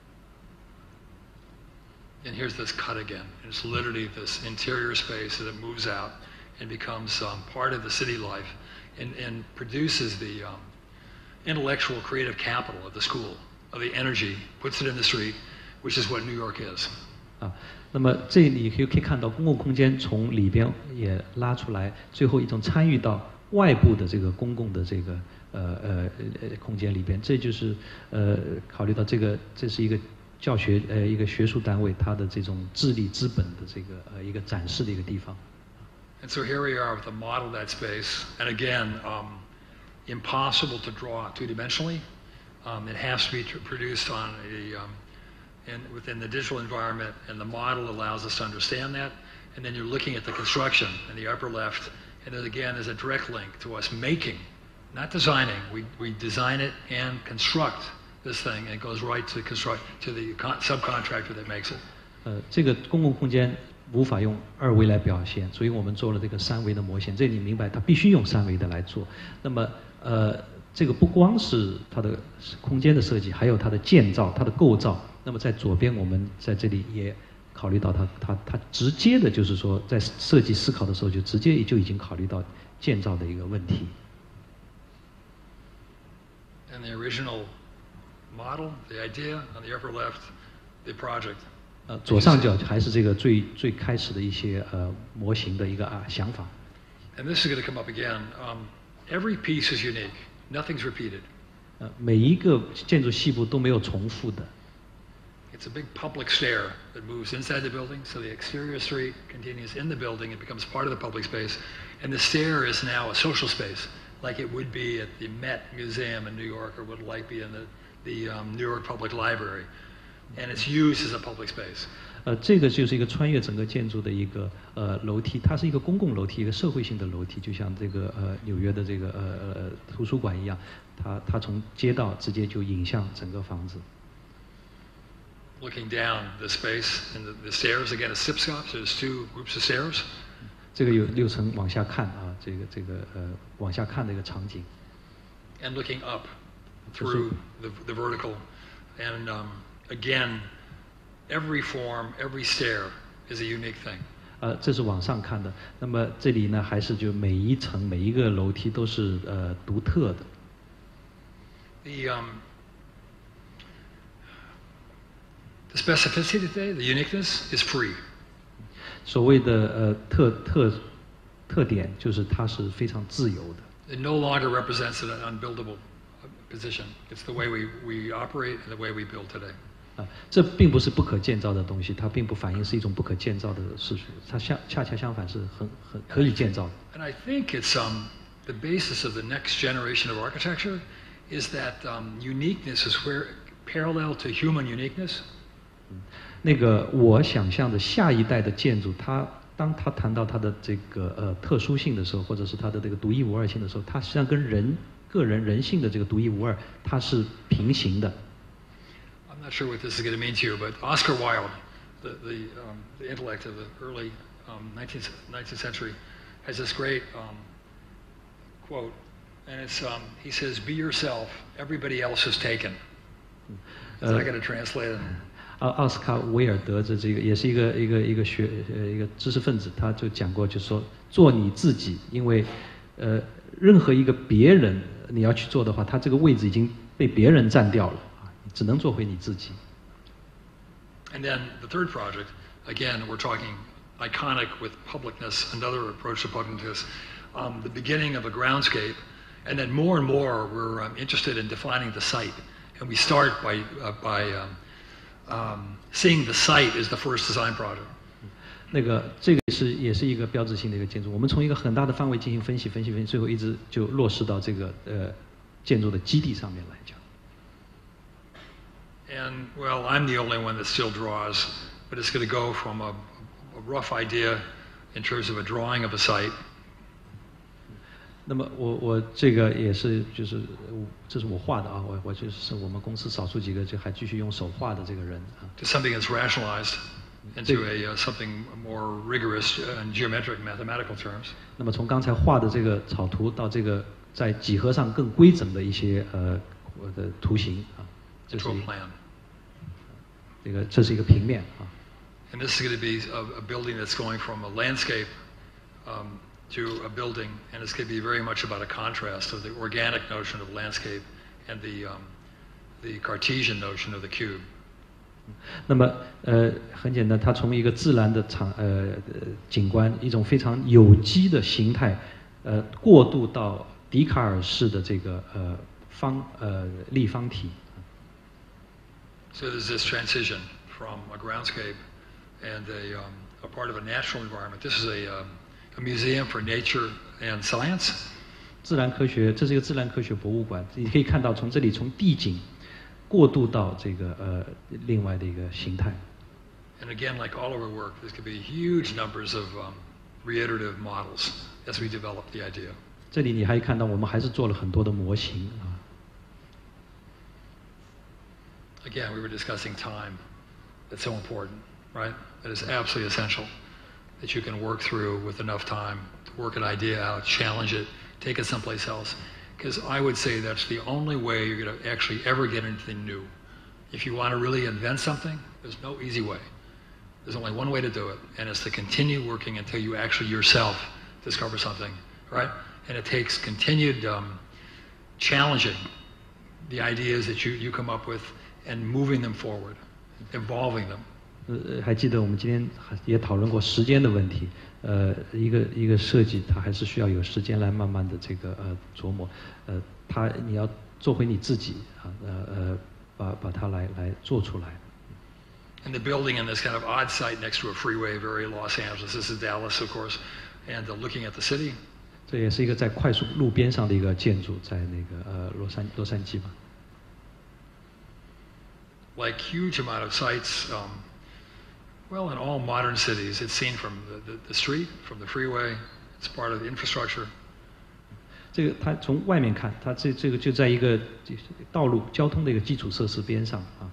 And here's this cut again. It's literally this interior space that moves out and becomes part of the city life. and produces the intellectual creative capital of the school, of the energy, puts it in the street, which is what New York is. 那么这里可以看到公共空间从里边也拉出来，最后一种参与到外部的这个公共的这个空间里边，这就是考虑到这是一个教学一个学术单位它的这种智力资本的这个一个展示的一个地方。 And so here we are with the model of that space, and again, impossible to draw two-dimensionally. It has to be produced on within the digital environment, and the model allows us to understand that. And then you're looking at the construction in the upper left, and then again, there's a direct link to us making, not designing. We design it and construct this thing, and it goes right to the subcontractor that makes it. 这个公共空间无法用2维来表现，所以我们做了这个3维的模型。这你明白，它必须用3维的来做。那么这个不光是它的空间的设计，还有它的建造、它的构造。那么在左边，我们在这里也考虑到它直接的，就是说在设计思考的时候，就直接就已经考虑到建造的一个问题。 And the original model, the idea on the upper left, the project. 左上角还是这个最开始的一些模型的一个想法。 And this is going to come up again. Every piece is unique. Nothing's repeated. 每一个建筑细部都没有重复的。 It's a big public stair that moves inside the building, so the exterior street continues in the building. It becomes part of the public space, and the stair is now a social space, like it would be at the Met Museum in New York, or would like be in the New York Public Library, and it's used as a public space. 这个就是一个穿越整个建筑的一个楼梯，它是一个公共楼梯，一个社会性的楼梯，就像这个纽约的这个图书馆一样，它从街道直接就引向整个房子。 Looking down the space and the stairs again is SIPSCOP, so there's 2 groups of stairs. 这个有6层往下看啊，这个往下看的一个场景。 And looking up through the vertical, and again, every form, every stair is a unique thing. 这是往上看的。那么这里呢，还是就每一层每一个楼梯都是独特的。 The specificity today, the uniqueness, is free. 所谓的特点就是它是非常自由的。 It no longer represents an unbuildable position. It's the way we operate and the way we build today. 这并不是不可建造的东西，它并不反映是一种不可建造的事实，它恰恰相反是很可以建造的。 And I think it's the basis of the next generation of architecture is that uniqueness is where parallel to human uniqueness. 那个我想象的下一代的建筑，当他谈到它的这个特殊性的时候，或者是它的这个独一无二性的时候，它实际上跟个人人性的这个独一无二，它是平行的。 I'm not sure what this is going to mean to you, but Oscar Wilde, the intellect of the early 19th century, has this great quote, and it's he says, "Be yourself. Everybody else is taken." So I got to translate it. 奥斯卡威尔德这个也是一个知识分子，他就讲过，就说做你自己，因为任何一个别人你要去做的话，他这个位置已经被别人占掉了啊，你只能做回你自己。 And then the third project, again, we're talking iconic with publicness, another approach to publicness, the beginning of a groundscape, and then more and more we're interested in defining the site, and we start by seeing the site as the first design project. 这个也是一个标志性的一个建筑。我们从一个很大的范围进行分析，最后一直就落实到这个建筑的基地上面来讲。 And well, I'm the only one that still draws, but it's going to go from a rough idea in terms of a drawing of a site. 那么我这个也是这是我画的啊，我就是我们公司少数几个就还继续用手画的这个人啊。 To something that's rationalized into something more rigorous in geometric mathematical terms. 那么从刚才画的这个草图到这个在几何上更规整的一些我的图形啊，这是一个平面啊。 And this is going to be a building that's going from a landscape to a building, and it's going to be very much about a contrast of the organic notion of landscape and the Cartesian notion of the cube. 那么很简单，它从一个自然的景观，一种非常有机的形态，过渡到笛卡尔式的这个立方体。 So there's this transition from a groundscape and a part of a natural environment. This is a museum for nature and science. 自然科学，这是一个自然科学博物馆。你可以看到，从这里从地景过渡到这个另外的一个形态。 And again, like all of our work, there's going to be huge numbers of reiterative models as we develop the idea. 这里你还看到，我们还是做了很多的模型啊。 Again, we were discussing time. That's so important, right? That is absolutely essential. That you can work through with enough time to work an idea out, challenge it, take it someplace else. Because I would say that's the only way you're going to actually ever get anything new. If you want to really invent something, there's no easy way. There's only one way to do it, and it's to continue working until you actually yourself discover something, right? And it takes continued challenging the ideas that you come up with and moving them forward, evolving them. 还记得我们今天也讨论过时间的问题。一个设计，它还是需要有时间来慢慢的这个琢磨。你要做回你自己啊，把它来做出来。 And the building in this kind of odd site next to a freeway, very Los Angeles. This is Dallas, of course, and looking at the city. 这也是一个在快速路边上的一个建筑，在那个洛杉矶吧。 Like huge amount of sites, well, in all modern cities, it's seen from the street, from the freeway. It's part of the infrastructure. 这个它从外面看，它这个就在一个道路交通的一个基础设施边上啊。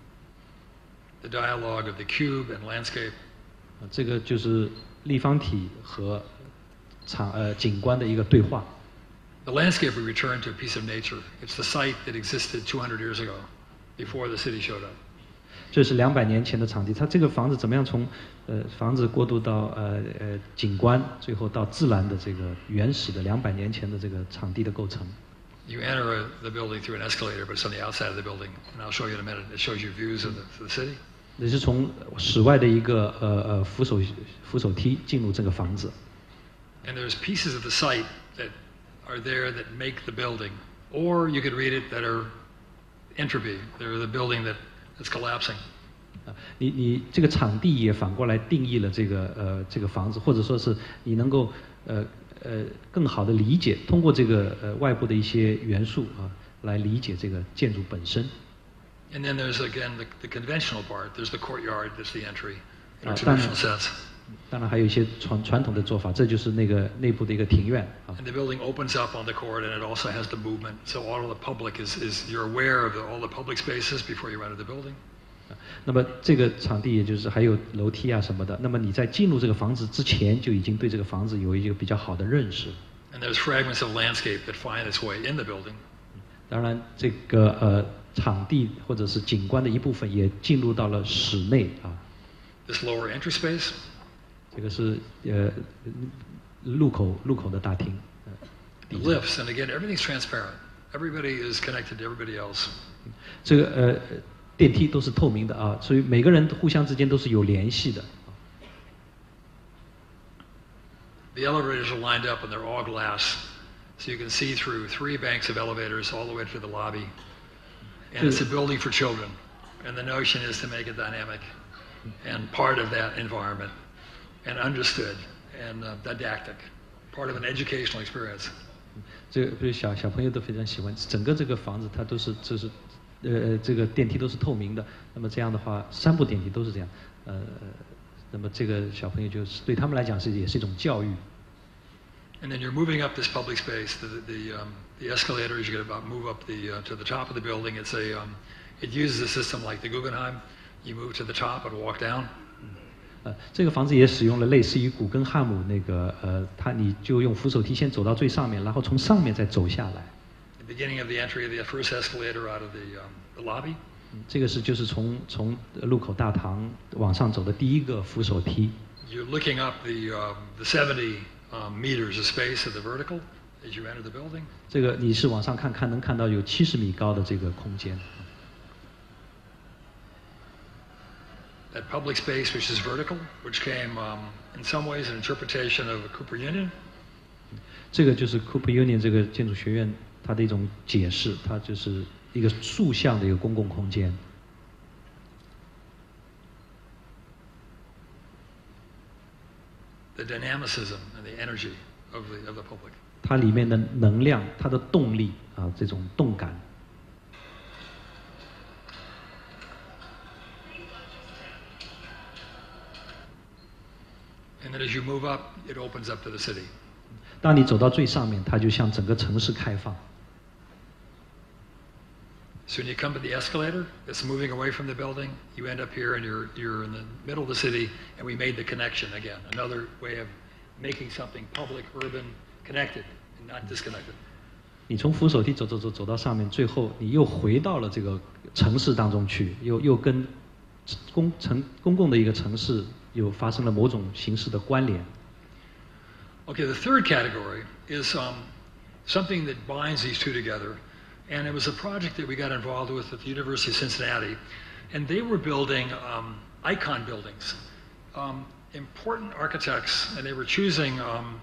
The dialogue of the cube and landscape. 这个就是立方体和景观的一个对话。 The landscape we return to a piece of nature. It's the site that existed 200 years ago, before the city showed up. 这是200年前的场地，它这个房子怎么样从房子过渡到景观，最后到自然的这个原始的200年前的这个场地的构成。 You enter the building through an escalator, but it's on the outside of the building, and I'll show you in a minute. It shows you views of the city. 也是从室外的一个扶手梯进入这个房子。 And there's pieces of the site that are there that make the building, or you could read it that are entropy. They're the building that's collapsing. 你这个场地也反过来定义了这个房子，或者说是你能够更好的理解，通过这个外部的一些元素啊，来理解这个建筑本身。 And then there's again the conventional part. There's the courtyard. That's the entry in a traditional sense. 当然还有一些传统的做法，这就是那个内部的一个庭院啊。 And the building opens up on the court, and it also has the movement. So all of the public is you're aware of all the public spaces before you enter the building. 那么这个场地也就是还有楼梯啊什么的。那么你在进入这个房子之前，就已经对这个房子有一个比较好的认识。 And there's fragments of landscape that find its way in the building. 当然，这个场地或者是景观的一部分也进入到了室内啊。 This lower entry space. 这个是入口的大厅。 The lifts, and again, everything's transparent. Everybody is connected to everybody else. 这个电梯都是透明的啊，所以每个人互相之间都是有联系的。 The elevators are lined up, and they're all glass, so you can see through 3 banks of elevators all the way to the lobby. And it's a building for children, and the notion is to make it dynamic and part of that environment, and understood and didactic, part of an educational experience. 这个比如小朋友都非常喜欢，整个这个房子它都是这个电梯都是透明的。那么这样的话，3部电梯都是这样，那么这个小朋友就是对他们来讲也是一种教育。 And then you're moving up this public space. The escalators, you're going to move up to the top of the building. It uses a system like the Guggenheim. You move to the top and walk down. 这个房子也使用了类似于古根汉姆那个你就用扶手梯先走到最上面，然后从上面再走下来。 The beginning of the entry of the first escalator out of the lobby. 这个就是从入口大堂往上走的第一个扶手梯。 You're looking up the 70 meters of space at the vertical as you enter the building. 这个你是往上看，能看到有70米高的这个空间。 That public space, which is vertical, which came in some ways an interpretation of Cooper Union. 这个就是 Cooper Union 这个建筑学院它的一种解释，它就是一个竖向的一个公共空间。 The dynamicism and the energy of the public. 它里面的能量，它的动力啊，这种动感。 And then as you move up, it opens up to the city. 当你走到最上面，它就向整个城市开放。 So when you come to the escalator that's moving away from the building, you end up here and you're in the middle of the city, and we made the connection again. Another way of making something public, urban, connected, and not disconnected. 你从扶手梯走到上面，最后你又回到了这个城市当中去，又跟公共的一个城市又发生了某种形式的关联。 Okay, the third category is something that binds these two together, and it was a project that we got involved with at the University of Cincinnati, and they were building icon buildings, important architects, and they were choosing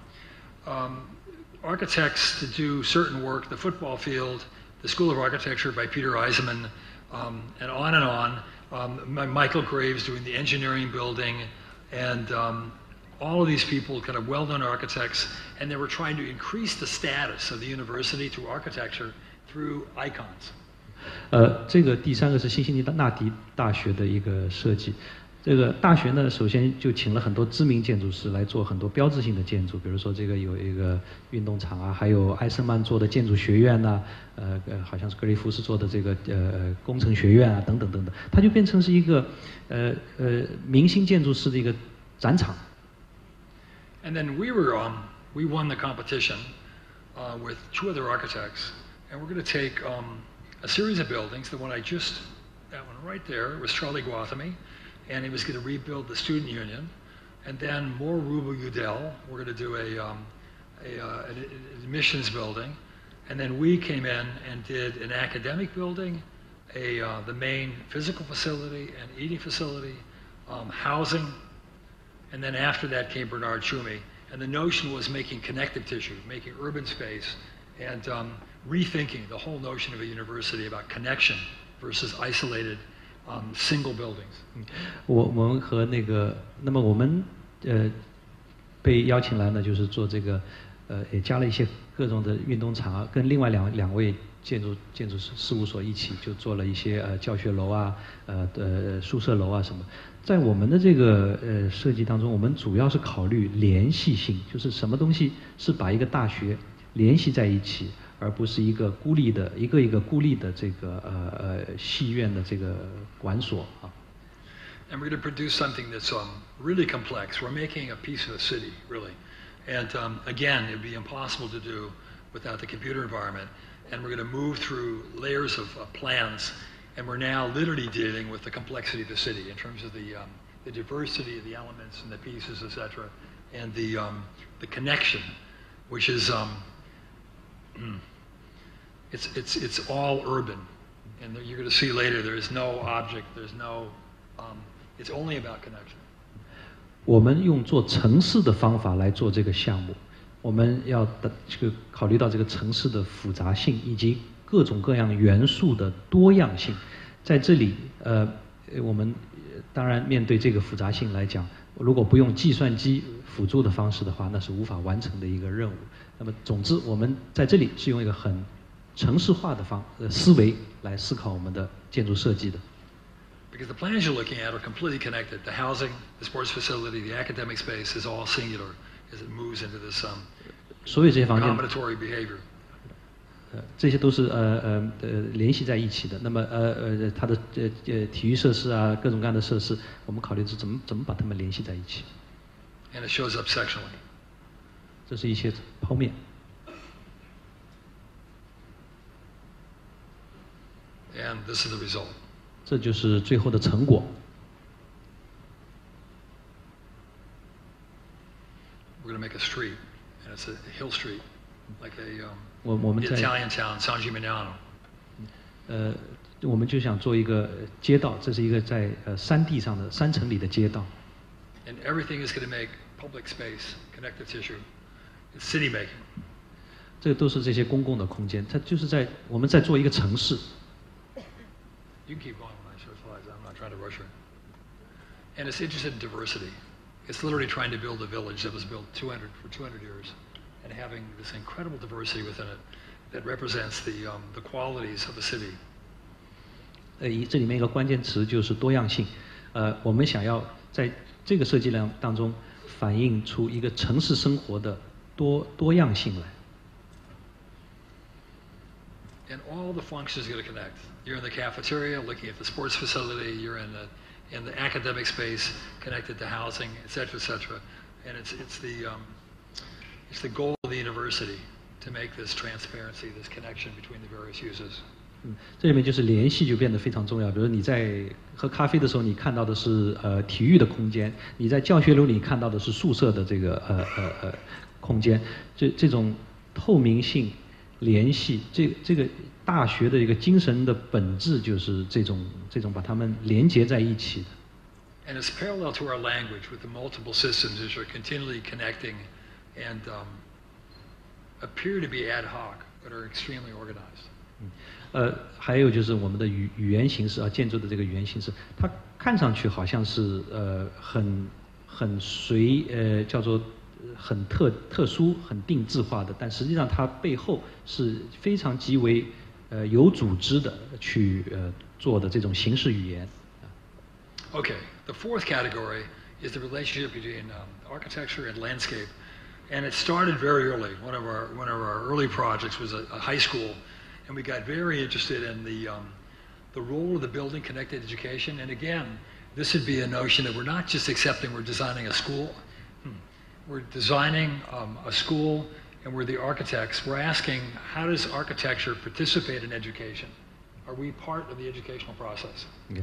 architects to do certain work, the football field, the School of Architecture by Peter Eisenman, and on and on. Michael Graves doing the engineering building, and all of these people, kind of well-known architects, and they were trying to increase the status of the university through architecture through icons. 这个第三个是辛辛那提大学的一个设计。这个大学呢，首先就请了很多知名建筑师来做很多标志性的建筑，比如说这个有一个运动场啊，还有艾森曼做的建筑学院呐、好像是格雷夫斯做的这个工程学院啊，等等等等，它就变成是一个明星建筑师的一个展场。 And then we won the competition with two other architects, and we're going to take a series of buildings. The one that one right there was Charlie Guathamy, and he was going to rebuild the student union, and then more Ruba Udell. We're going to do an admissions building, and then we came in and did an academic building, the main physical facility and eating facility, housing. And then after that came Bernard Tschumi. And the notion was making connective tissue, making urban space, and rethinking the whole notion of a university about connection versus isolated single buildings. 我们和那么我们被邀请来呢，就是做这个也加了一些各种的运动场啊，跟另外两位建筑事务所一起就做了一些教学楼啊，宿舍楼啊什么。在我们的这个设计当中，我们主要是考虑联系性，就是什么东西是把一个大学联系在一起，而不是一个孤立的一个孤立的这个戏院的这个馆所啊。 And we're going to produce something that's really complex. We're making a piece of the city, really. And again, it would be impossible to do without the computer environment. And we're going to move through layers of plans. And we're now literally dealing with the complexity of the city in terms of the diversity of the elements and the pieces, etc., and the connection, which is it's all urban. And you're going to see later there is no object, there's no it's only about connection. 我们用做城市的方法来做这个项目，我们要考虑到这个城市的复杂性以及各种各样元素的多样性。在这里，我们当然面对这个复杂性来讲，如果不用计算机辅助的方式的话，那是无法完成的一个任务。那么，总之，我们在这里是用一个很城市化的思维来思考我们的建筑设计的。 Because the plans you're looking at are completely connected. The housing, the sports facility, the academic space is all singular as it moves into this combinatory behavior. 这些都是联系在一起的。那么它的体育设施啊，各种各样的设施，我们考虑是怎么把它们联系在一起。 And it shows up sectionally. 这是一些剖面。 And this is the result. 这就是最后的成果。 We're going to make a street. it's a hill street, like a 我们 the 在 Italian town San Gimignano. 我们就想做一个街道，这是一个在山地上的山城里的街道。 And everything is going to make public space, connective tissue. It's city making. 这都是这些公共的空间，它就是我们在做一个城市。 You can keep going when I show slides. I'm not trying to rush it. And it's interested in diversity. It's literally trying to build a village that was built for 200 years, and having this incredible diversity within it that represents the qualities of the city. 这里面一个关键词就是多样性。我们想要在这个设计量当中反映出一个城市生活的多样性来。 And all the functions are going to connect. You're in the cafeteria, looking at the sports facility. You're in the academic space, connected to housing, et cetera, and it's the goal of the university to make this transparency, this connection between the various uses. 这里面就是联系就变得非常重要。比如你在喝咖啡的时候，你看到的是体育的空间；你在教学楼里看到的是宿舍的这个空间。这种透明性、联系，这个大学的一个精神的本质就是这种把它们连接在一起的。 And it's parallel to our language with the multiple systems which are continually connecting and appear to be ad hoc, but are extremely organized. 还有就是我们的语言形式建筑的这个语言形式，它看上去好像是很叫做很特殊、很定制化的，但实际上它背后是非常极为有组织的去做的这种形式语言。 Okay, the fourth category is the relationship between architecture and landscape, and it started very early. One of our early projects was a high school. And we got very interested in the role of the building connected education. And again, this would be a notion that we're not just accepting we're designing a school. We're designing a school, and we're the architects. We're asking, how does architecture participate in education? Are we part of the educational process?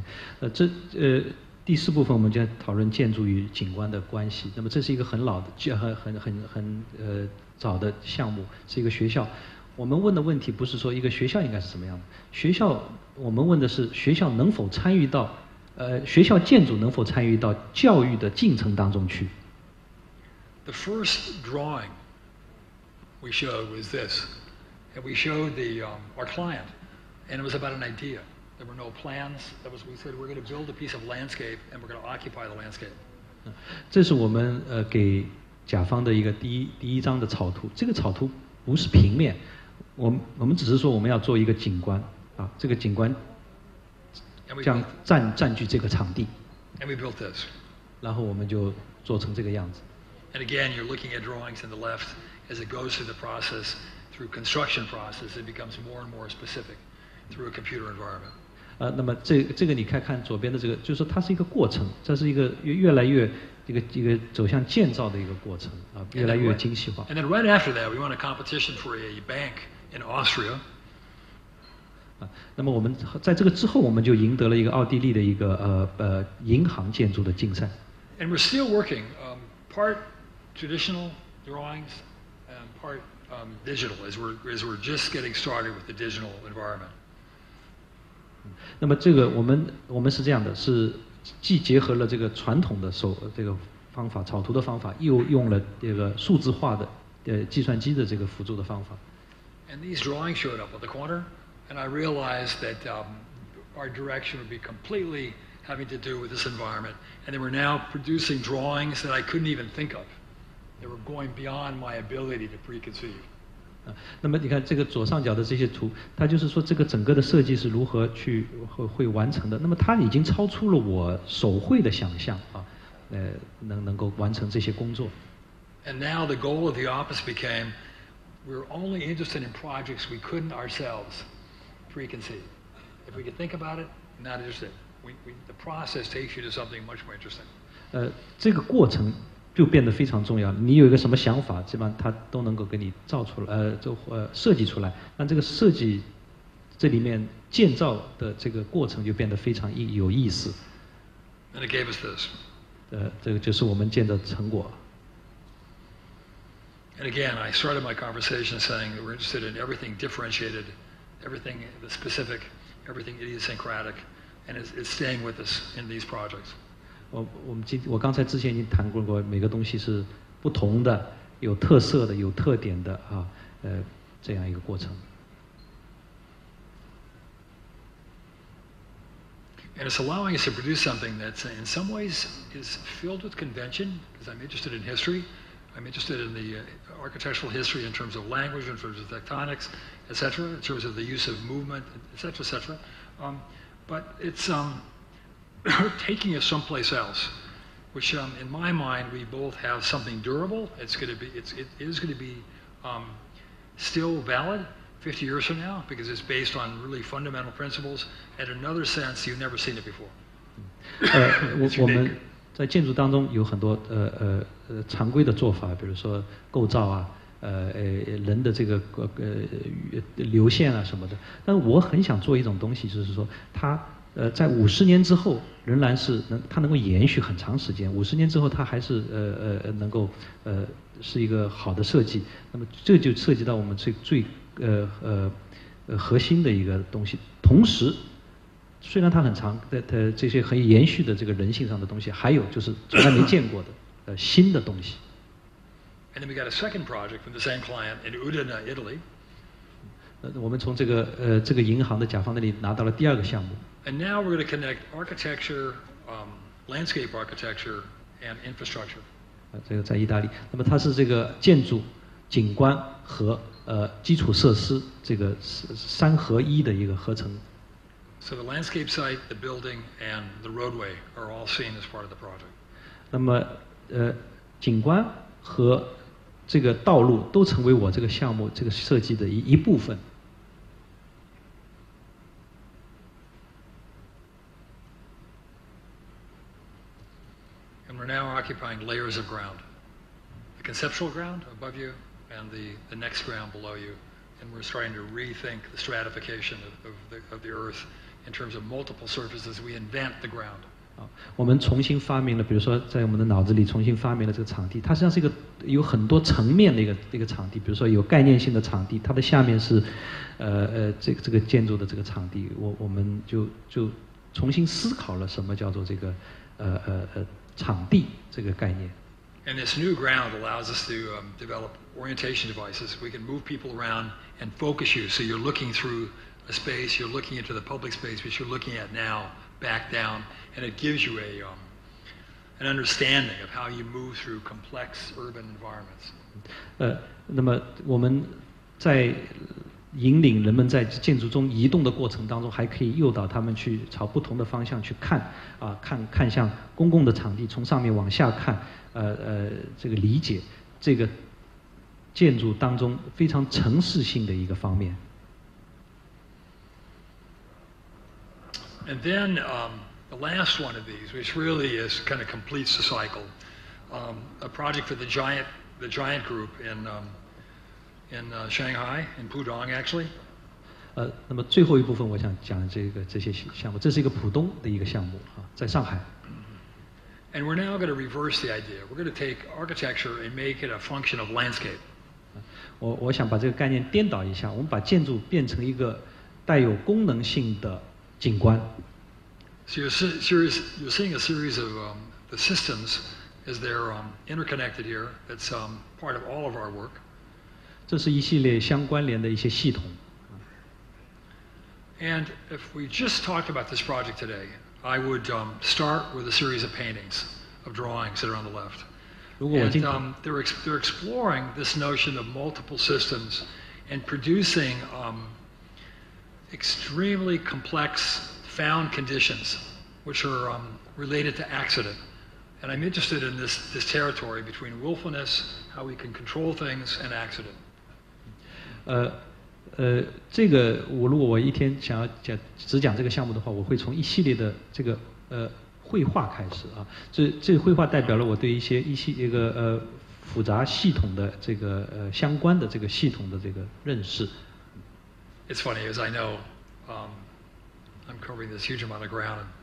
第四部分我们将讨论建筑与景观的关系。那么这是一个很老的、很早的项目，是一个学校。我们问的问题不是说一个学校应该是什么样的，我们问的是学校能否参与到，学校建筑能否参与到教育的进程当中去。 The first drawing we showed was this, and we showed our client, and it was about an idea. There were no plans. We said we're going to build a piece of landscape, and we're going to occupy the landscape. 这是我们给甲方的一个第一张的草图，这个草图不是平面。我们只是说我们要做一个景观这个景观将占据这个场地。 And we built this. 然后我们就做成这个样子。 And again, you're looking at drawings on the left as it goes through the process, through construction process, it becomes more and more specific through a computer environment. 那么这个你看左边的这个，就是说它是一个过程，这是一个越来越一个走向建造的一个过程越来越精细化。 And then right after that, we won a competition for a bank in Austria. 那么我们在这个之后，我们就赢得了一个奥地利的一个银行建筑的竞赛。 And we're still working, part traditional drawings and part digital, as we're just getting started with the digital environment. 那么这个我们是这样的，是既结合了这个传统的这个方法草图的方法，又用了这个数字化的计算机的这个辅助的方法。 And these drawings showed up on the corner, and I realized that our direction would be completely having to do with this environment, and they were now producing drawings that I couldn't even think of. They were going beyond my ability to preconceive. 那么你看这个左上角的这些图，它就是说这个整个的设计是如何会完成的。那么它已经超出了我手绘的想象能够完成这些工作。 And now the goal of the office became, we were only interested in projects we couldn't ourselves preconceive. If we could think about it, not interested. The process takes you to something much more interesting. 这个过程就变得非常重要。你有一个什么想法，基本上它都能够给你造出来，设计出来。那这个设计这里面建造的这个过程就变得非常有意思。 And it gave us this. 这个就是我们建的成果。 And again, I started my conversation saying that we're interested in everything differentiated, everything the specific, everything idiosyncratic, and it's staying with us in these projects. 我刚才之前已经谈过，每个东西是不同的、有特色的、有特点的啊，这样一个过程。 And it's allowing us to produce something that's in some ways is filled with convention, because I'm interested in history. I'm interested in the architectural history in terms of language, in terms of tectonics, etc., in terms of the use of movement, etc., etc. But it's taking us someplace else, which in my mind we both have something durable. It is going to be still valid 50 years from now because it's based on really fundamental principles. And in another sense, you've never seen it before. 我们在建筑当中有很多常规的做法，比如说构造啊，人的这个流线啊什么的。但是我很想做一种东西，就是说它在50年之后仍然是它能够延续很长时间，50年之后它还是能够是一个好的设计。那么这就涉及到我们最核心的一个东西。同时，虽然它很长的这些很延续的这个人性上的东西，还有就是从来没见过的新的东西。 And then we got a second project from the same client in Udine, Italy. 我们从这个银行的甲方那里拿到了第二个项目。 And now we're going to connect architecture, landscape architecture, and infrastructure. 这个在意大利，那么它是这个建筑、景观和基础设施这个3合1的一个合成。 So the landscape site, the building, and the roadway are all seen as part of the project. 那么景观和这个道路都成为我这个项目这个设计的一部分。 And we're now occupying layers of ground. The conceptual ground above you and the next ground below you. And we're starting to rethink the stratification of the earth in terms of multiple surfaces. We invent the ground. 我们重新发明了，比如说在我们的脑子里重新发明了这个场地，它实际上是一个有很多层面的一个场地。比如说有概念性的场地，它的下面是这个建筑的这个场地。我们就重新思考了什么叫做这个场地这个概念。 And this new ground allows us to develop orientation devices. We can move people around and focus you. So you're looking through a space, you're looking into the public space, which you're looking at now, back down, and it gives you an understanding of how you move through complex urban environments. 那么我们在引领人们在建筑中移动的过程当中，还可以诱导他们去朝不同的方向去看看向公共的场地，从上面往下看，这个理解这个建筑当中非常城市性的一个方面。 And then the last one of these, which really is kind of completes the cycle, a project for the Giant Group in Shanghai, in Pudong actually. 那么最后一部分我想讲这些项目，这是一个浦东的一个项目在上海。 And we're now going to reverse the idea. We're going to take architecture and make it a function of landscape. 我想把这个概念颠倒一下，我们把建筑变成一个带有功能性的景观。 So you're seeing a series of the systems as they're interconnected here. That's part of all of our work. 这是一系列相关联的一些系统。 And if we just talked about this project today, I would start with a series of paintings, of drawings that are on the left. And they're exploring this notion of multiple systems and producing extremely complex found conditions, which are related to accident. And I'm interested in this territory between willfulness, how we can control things, and accident. 这个如果我一天想要只讲这个项目的话，我会从一系列的这个绘画开始啊。这个绘画代表了我对一个复杂系统的这个相关的这个系统的这个认识。 It's funny, as I know, I'm covering this huge amount of ground, and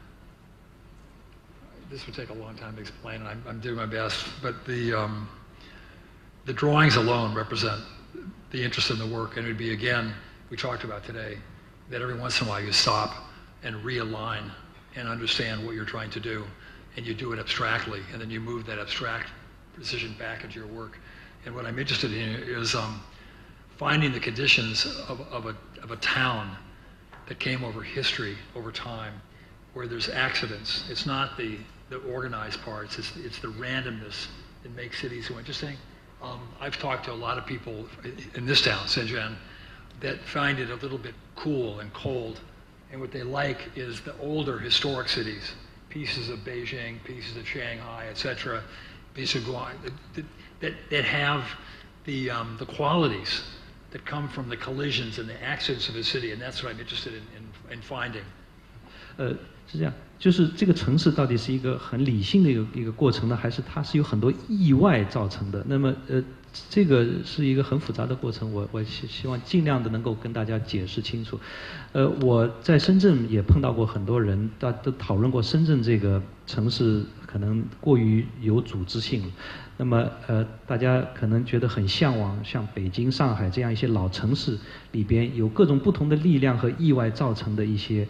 this would take a long time to explain, and I'm doing my best. But the drawings alone represent the interest in the work, and it would be, again, we talked about today, that every once in a while you stop and realign and understand what you're trying to do, and you do it abstractly, and then you move that abstract precision back into your work. And what I'm interested in is finding the conditions of a town that came over history, over time, where there's accidents. It's not the organized parts, it's the randomness that makes cities so interesting. I've talked to a lot of people in this town, Shenzhen, that find it a little bit cool and cold, and what they like is the older historic cities, pieces of Beijing, pieces of Shanghai, etc., pieces of Guangzhou, that have the qualities that come from the collisions and the accidents of the city, and that's what I'm interested in finding. 是这样，就是这个城市到底是一个很理性的一个过程呢，还是它是有很多意外造成的？那么这个是一个很复杂的过程，我希望尽量的能够跟大家解释清楚。我在深圳也碰到过很多人，大家都讨论过深圳这个城市可能过于有组织性。那么大家可能觉得很向往，像北京、上海这样一些老城市里边有各种不同的力量和意外造成的一些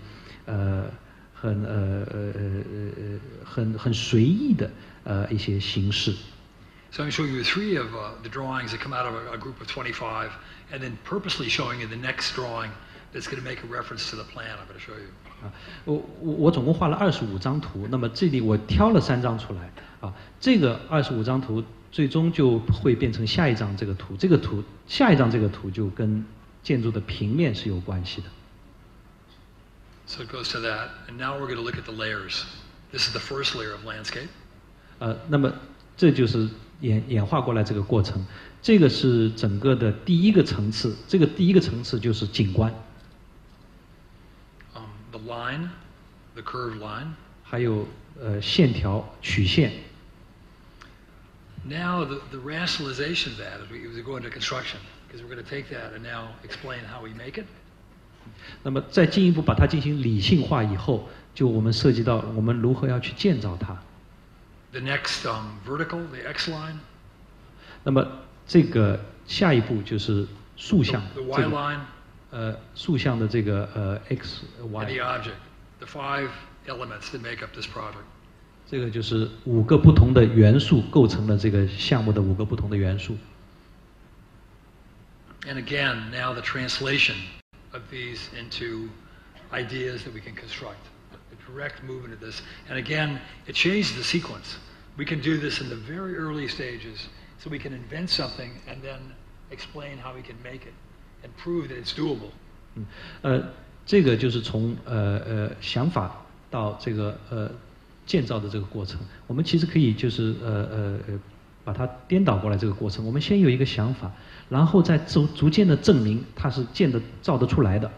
很随意的一些形式。 So I'm showing you 3 of the drawings that come out of a group of 25, and then purposely showing you the next drawing that's going to make a reference to the plan I'm going to show you. 我总共画了25张图，那么这里我挑了3张出来啊。这个25张图最终就会变成下一张这个图，下一张这个图就跟建筑的平面是有关系的。 So it goes to that, and now we're going to look at the layers. This is the first layer of landscape. 那么这就是演化过来这个过程，这个是整个的第一个层次，这个第一个层次就是景观。 The line, the curved line. 还有线条、曲线。 Now the rationalization of that as we go into construction, because we're going to take that and now explain how we make it. 那么再进一步把它进行理性化以后，就我们涉及到我们如何要去建造它。 The next vertical, the X line. 那么这个下一步就是竖向。 The Y line. 竖向的这个X Y。 And the object, the 5 elements that make up this project. 这个就是5个不同的元素构成了这个项目的5个不同的元素。 And again, now the translation of these into ideas that we can construct, the direct movement of this. And again, it changes the sequence. We can do this in the very early stages, so we can invent something and then explain how we can make it and prove that it's doable. 这个就是从想法到这个建造的这个过程。我们其实可以就是把它颠倒过来这个过程。我们先有一个想法，然后再逐渐的证明它是造得出来的。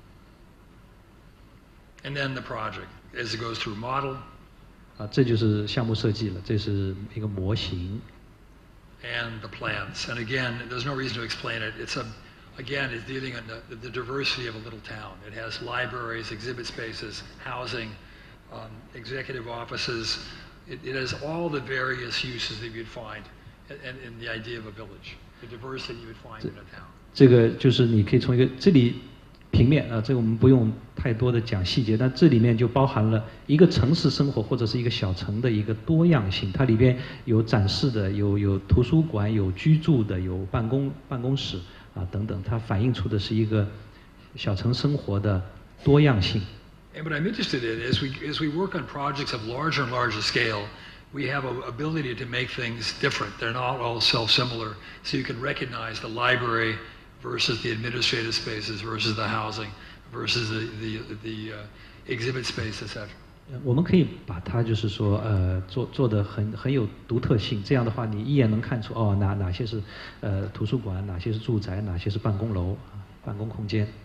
And then the project, as it goes through model. 这就是项目设计了，这是一个模型。 And the plans. And again, there's no reason to explain it. It's dealing in the diversity of a little town. It has libraries, exhibit spaces, housing, executive offices. It has all the various uses that you'd find in the idea of a village, the diversity you would find in a town. 这个就是你可以从这里平面这个我们不用太多的讲细节，但这里面就包含了一个城市生活或者是一个小城的一个多样性。它里边有展示的，有图书馆，有居住的，有办公室等等，它反映出的是一个小城生活的多样性。 And what I'm interested in is as we work on projects of larger and larger scale, we have an ability to make things different. They're not all self-similar, so you can recognize the library versus the administrative spaces versus the housing versus the exhibit space, etc. 我们可以把它就是说做得很有独特性，这样的话你一眼能看出哪些是图书馆，哪些是住宅，哪些是办公楼办公空间。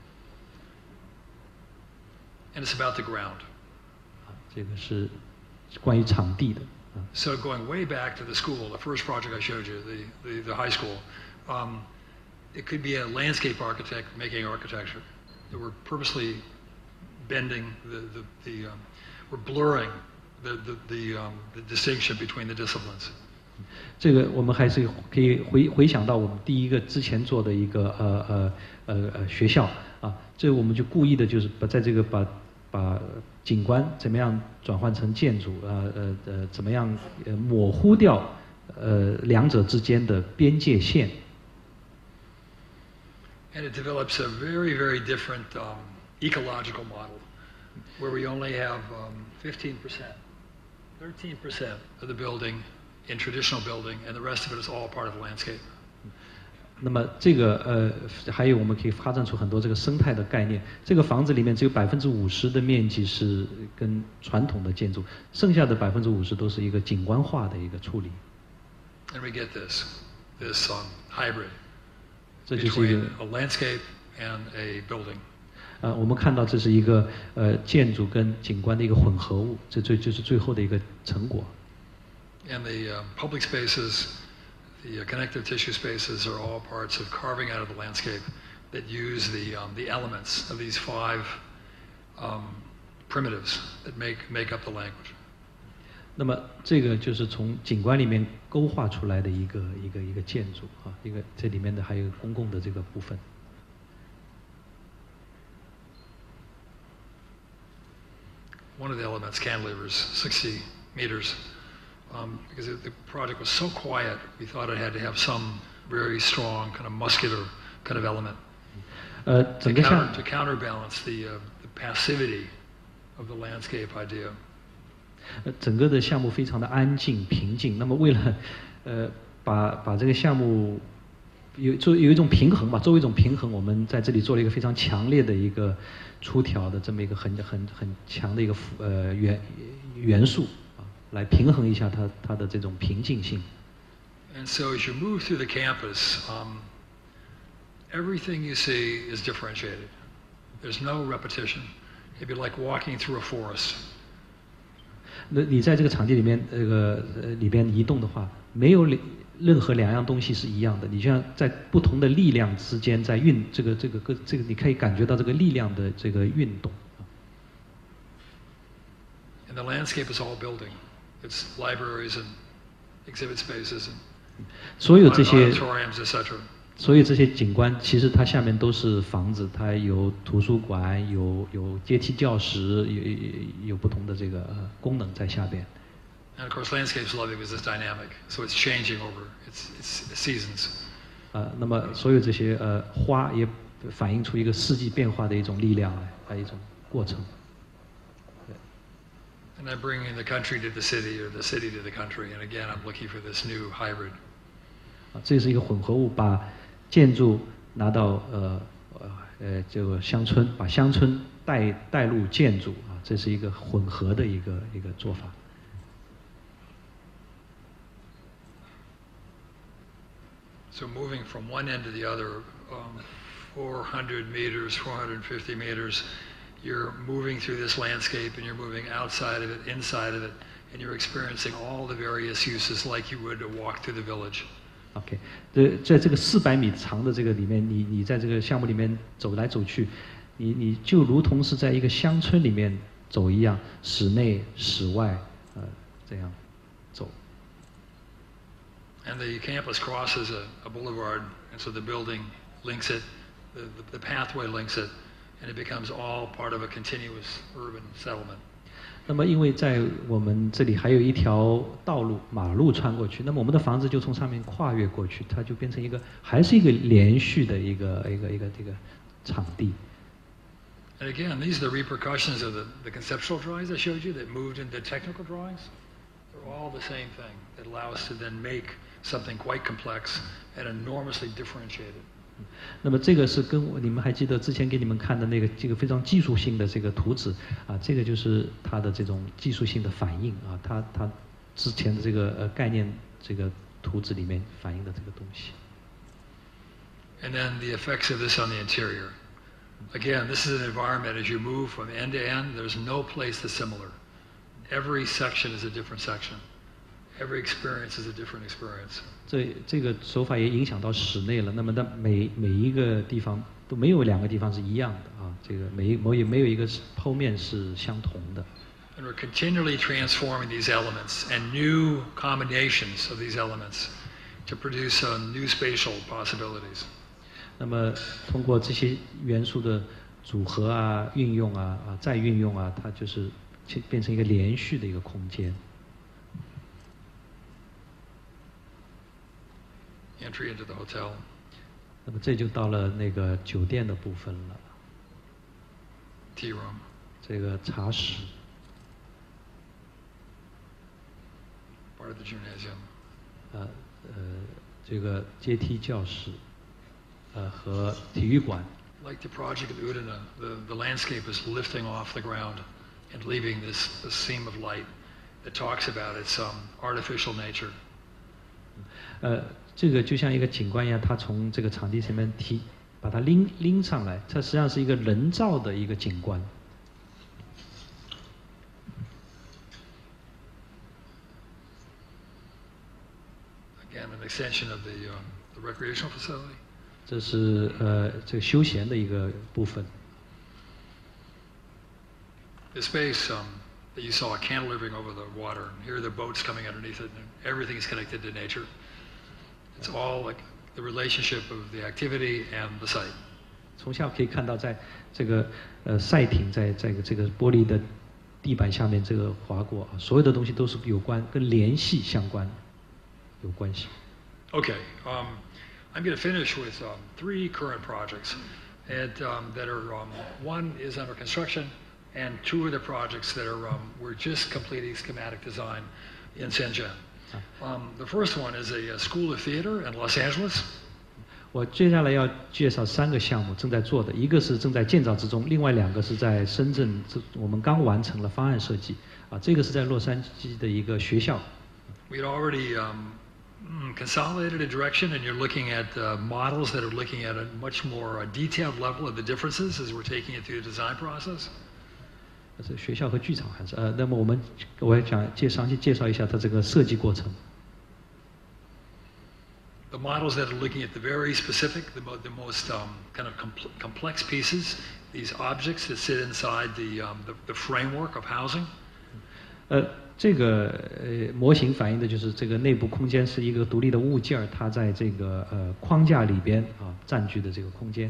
And it's about the ground. 这个是关于场地的。 So going way back to the school, the first project I showed you, the high school, it could be a landscape architect making architecture. We're purposely bending we're blurring the distinction between the disciplines. 这个我们还是可以回想到我们第一个之前做的一个学校啊，这我们就故意的就是把景观怎么样转换成建筑怎么样模糊掉两者之间的边界线。 And it develops a very, very different ecological model, where we only have 15%, 13% of the building in traditional building, and the rest of it is all part of the landscape. 那么这个还有我们可以发展出很多这个生态的概念。这个房子里面只有50%的面积是跟传统的建筑，剩下的50%都是一个景观化的一个处理。 And we get this hybrid 这就是一个 between a landscape and a building. 我们看到这是一个建筑跟景观的一个混合物，这就是最后的一个成果。 And the public spaces, the connective tissue spaces are all parts of carving out of the landscape that use the elements of these 5 primitives that make up the language. 那么这个就是从景观里面勾画出来的一个建筑啊，这里面的还有公共的这个部分。 One of the elements, cantilevers, 60 meters. Because the project was so quiet, we thought it had to have some very strong kind of muscular kind of element to counterbalance the passivity of the landscape idea. 整个的项目非常的安静平静。那么为了把这个项目有一种平衡吧，作为一种平衡，我们在这里做了一个非常强烈的一个出挑的这么一个很强的一个元素。来平衡一下它的这种平静性。 And so as you move through the campus, everything you see is differentiated. There's no repetition. It'd be like walking through a forest. 那你在这个场地里面里边移动的话，没有任何两样东西是一样的。你就像在不同的力量之间在这个，你可以感觉到这个力量的这个运动。 And the landscape is all building. It's libraries and exhibit spaces and 所有这些 auditoriums, etc. 所有这些景观，其实它下面都是房子，它有图书馆，有阶梯教室，有不同的这个功能在下边。 And of course, landscape's lovely because it's dynamic, so it's changing over its seasons. 那么所有这些花也反映出一个四季变化的一种力量来，还有一种过程。 And I'm bringing the country to the city, or the city to the country. And again, I'm looking for this new hybrid. 这是一个混合物，把建筑拿到这个乡村，把乡村带入建筑啊，这是一个混合的一个做法。 So moving from one end to the other, 400 meters, 450 meters. You're moving through this landscape and you're moving outside of it, inside of it, and you're experiencing all the various uses like you would to walk through the village. OK， 在这个400米长的这个里面，你在这个项目里面走来走去，你就如同是在一个乡村里面走一样，室内、室外，这样走。 And the campus crosses a boulevard, and so the building links it, the pathway links it. And it becomes all part of a continuous urban settlement. 那么，因为在我们这里还有一条马路穿过去，那么我们的房子就从上面跨越过去，它就变成还是一个连续的一个这个场地。 And again, these are the repercussions of the conceptual drawings I showed you that moved into technical drawings. They're all the same thing that allow us to then make something quite complex and enormously differentiated. 那么这个是跟你们还记得之前给你们看的这个非常技术性的这个图纸啊，这个就是它的这种技术性的反应啊，它之前的这个概念这个图纸里面反映的这个东西。 And then the effects of this on the interior. Again, this is an environment as you move from end to end, there's no place that's similar. Every section is a different section. Every experience is a different experience. 这个手法也影响到室内了。那么，每一个地方都没有2个地方是一样的啊。这个没有一个剖面是相同的。 And we're continually transforming these elements and new combinations of these elements to produce new spatial possibilities. 那么通过这些元素的组合啊、运用啊、再运用啊，它就是变成一个连续的一个空间。 Entry into the hotel. 那么这就到了那个酒店的部分了。 Tea room. 这个茶室。 Part of the gymnasium. 这个阶梯教室，和体育馆。 Like the project of Udana, the landscape is lifting off the ground and leaving this seam of light that talks about its artificial nature. 这个就像一个景观一样，它从这个场地上面把它拎上来，它实际上是一个人造的一个景观。 Again, an extension of the recreational facility. 这是这个休闲的一个部分。 The space that you saw cantilevering over the water, and here are the boats coming underneath it, and everything is connected to nature. It's all like the relationship of the activity and the site. 从下可以看到，在这个赛艇在这个玻璃的地板下面这个划过啊，所有的东西都是跟联系相关，有关系。 Okay, I'm going to finish with 3 current projects, and that are one is under construction, and 2 of the projects that are we're just completing schematic design in Shenzhen. The first one is a school of theater in Los Angeles. 我接下来要介绍3个项目正在做的，一个是正在建造之中，另外2个是在深圳，我们刚完成了方案设计。这个是在洛杉矶的一个学校。 We'd already consolidated a direction, and you're looking at models that are looking at a much more detailed level of the differences as we're taking it through the design process. 是学校和剧场还是那么我想详细介绍一下它这个设计过程。 The models that are looking at the very specific, the most kind of complex pieces, these objects that sit inside the framework of housing. 这个模型反映的就是这个内部空间是一个独立的物件，它在这个框架里边占据的这个空间。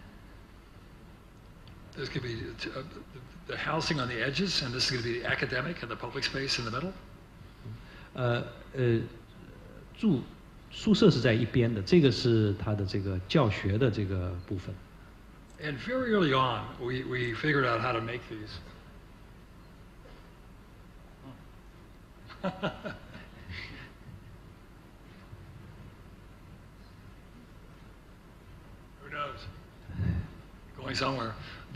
There's going to be the housing on the edges, and this is going to be the academic and the public space in the middle. 宿舍是在一边的，这个是它的这个教学的这个部分。 And very early on, we figured out how to make these. Who knows? Going somewhere.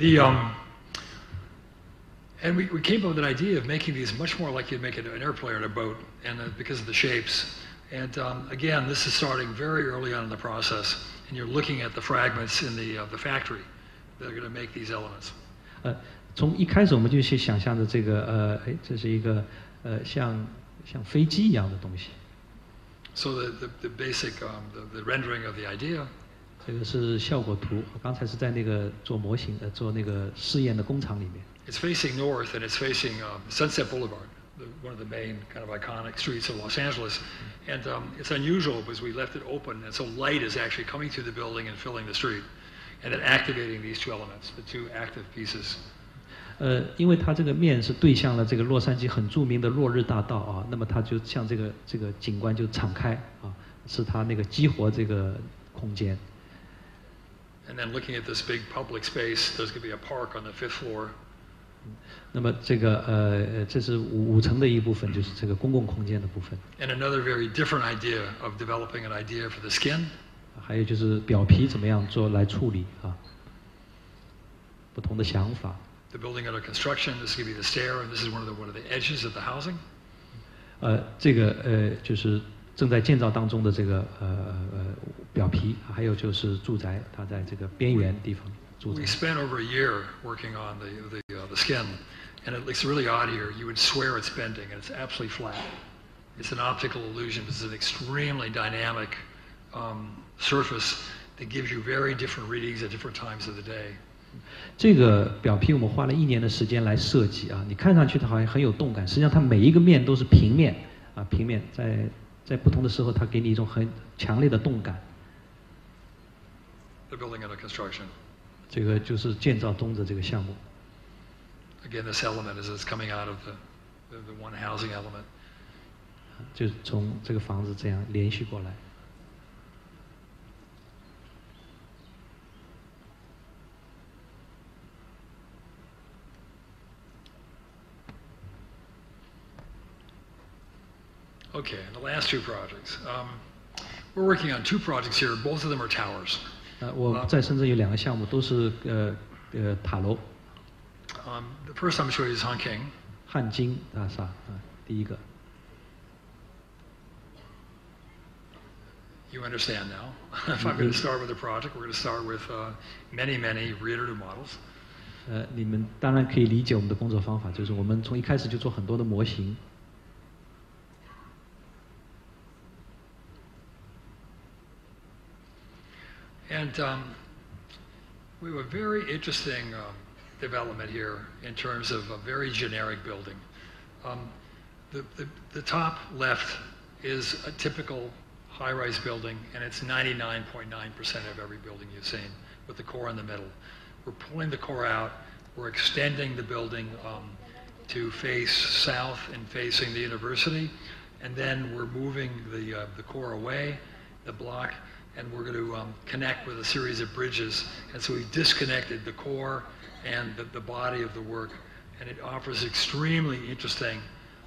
And we came up with an idea of making these much more like you'd make an airplane or a boat, and because of the shapes. And again, this is starting very early on in the process, and you're looking at the fragments in the factory that are going to make these elements. 从一开始我们就去想象着这个这是一个像飞机一样的东西。 So the basic the rendering of the idea. 这个是效果图，我刚才是在那个做模型做那个试验的工厂里面。 It's facing north, and it's facing Sunset Boulevard, one of the main kind of iconic streets of Los Angeles. And it's unusual because we left it open, and so light is actually coming through the building and filling the street, and then activating these 2 elements, the 2 active pieces. 因为它这个面是对向了这个洛杉矶很著名的落日大道啊，那么它就像这个景观就敞开啊，是它那个激活这个空间。 And then looking at this big public space, there's going to be a park on the 5th floor. 那么这个这是5层的一部分，就是这个公共空间的部分。 And another very different idea of developing an idea for the skin. 还有就是表皮怎么样做来处理啊，不同的想法。 The building under construction, this is going to be the stair, and this is one of the edges of the housing. 这个就是正在建造当中的这个表皮，还有就是住宅，它在这个边缘地方。 We spent over a year working on the skin, and it looks really odd here. You would swear it's bending, and it's absolutely flat. It's an optical illusion. It's an extremely dynamic surface that gives you very different readings at different times of the day. 这个表皮我们花了1年的时间来设计啊，你看上去它好像很有动感，实际上它每一个面都是平面啊，平面在不同的时候，它给你一种很强烈的动感。 The building under construction. 这个就是建造中的这个项目。 Again, this element is coming out of the one housing element. 就是从这个房子这样连续过来。 Okay, and the last 2 projects. We're working on 2 projects here. Both of them are towers. 我在深圳有2个项目，都是塔楼。 The first I'm showing you is Hanking. 汉京大厦啊，第一个。 You understand now. If I'm going to start with a project, we're going to start with many reiterative models. 你们当然可以理解我们的工作方法，就是我们从一开始就做很多的模型。 And we have a very interesting development here in terms of a very generic building. The top left is a typical high-rise building, and it's 99.9% of every building you've seen, with the core in the middle. We're pulling the core out. We're extending the building to face south and facing the university, and then we're moving the core away, the block, and we're going to connect with a series of bridges. And so we disconnected the core and the body of the work, and it offers extremely interesting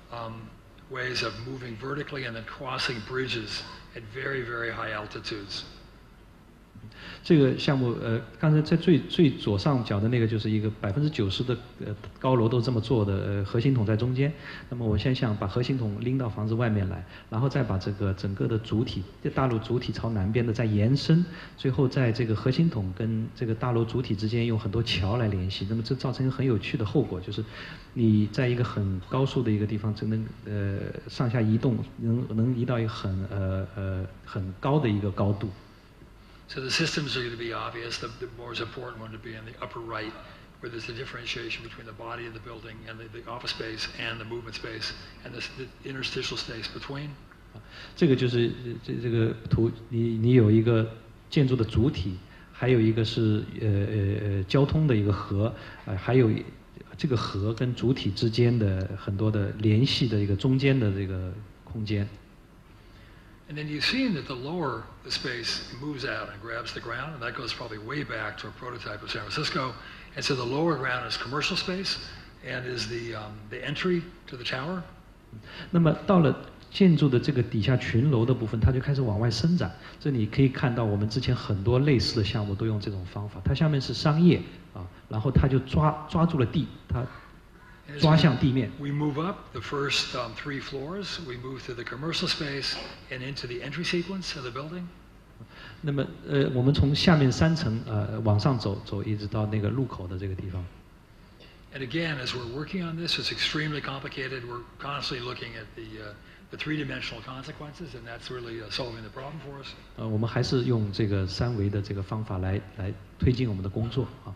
ways of moving vertically and then crossing bridges at very high altitudes. 这个项目，刚才在最左上角的那个就是一个90%的高楼都这么做的，核心筒在中间。那么我先想把核心筒拎到房子外面来，然后再把这个整个的主体，大楼主体朝南边的再延伸，最后在这个核心筒跟这个大楼主体之间用很多桥来联系。那么这造成一个很有趣的后果，就是你在一个很高速的一个地方，就能上下移动，能移到一个很高的一个高度。 So the systems are going to be obvious. The most important one to be in the upper right, where there's a differentiation between the body of the building and the office space and the movement space and the interstitial space between. 这个就是这个图，你有一个建筑的主体，还有一个是交通的一个河，还有这个河跟主体之间的很多的联系的一个中间的这个空间。 And then you've seen that the lower the space moves out and grabs the ground, and that goes probably way back to a prototype of San Francisco. And so the lower ground is commercial space and is the entry to the tower. 那么到了建筑的这个底下群楼的部分，它就开始往外伸展。这你可以看到，我们之前很多类似的项目都用这种方法。它下面是商业啊，然后它就抓住了地，它抓向地面。 We move up the first 3 floors. We move through the commercial space and into the entry sequence of the building. 那么我们从下面3层往上走，一直到那个入口的这个地方。 And again, as we're working on this, it's extremely complicated. We're constantly looking at the 3-dimensional consequences, and that's really solving the problem for us. 我们还是用这个3维的这个方法来推进我们的工作啊。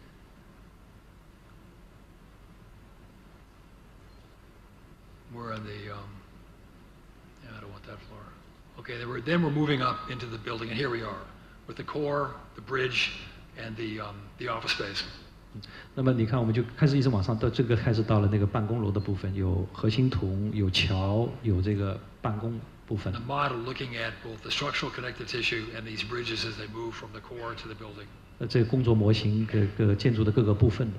We're on the, I don't want that floor. Okay, then we're moving up into the building, and here we are, with the core, the bridge, and the office space. 那么你看，我们就开始一直往上，到这个开始到了那个办公楼的部分，有核心筒，有桥，有这个办公部分。 The model looking at both the structural connective tissue and these bridges as they move from the core to the building. 这个工作模型各建筑的各个部分。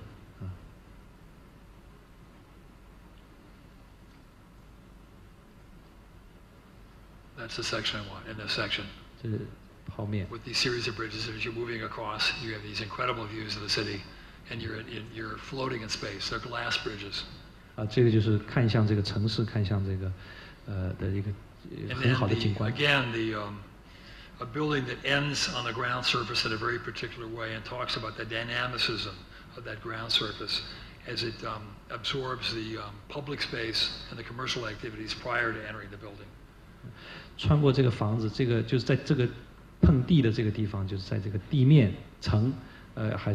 That's the section I want, in this section. 这是泡面。 With these series of bridges, as you're moving across, you have these incredible views of the city, and you're floating in space. They're glass bridges. 这个就是看向这个城市，看向这个的一个很好的景观。 Again, a building that ends on the ground surface in a very particular way and talks about the dynamicism of that ground surface as it absorbs the public space and the commercial activities prior to entering the building. 穿过这个房子，这个就是在这个碰地的这个地方，就是在这个地面层，还是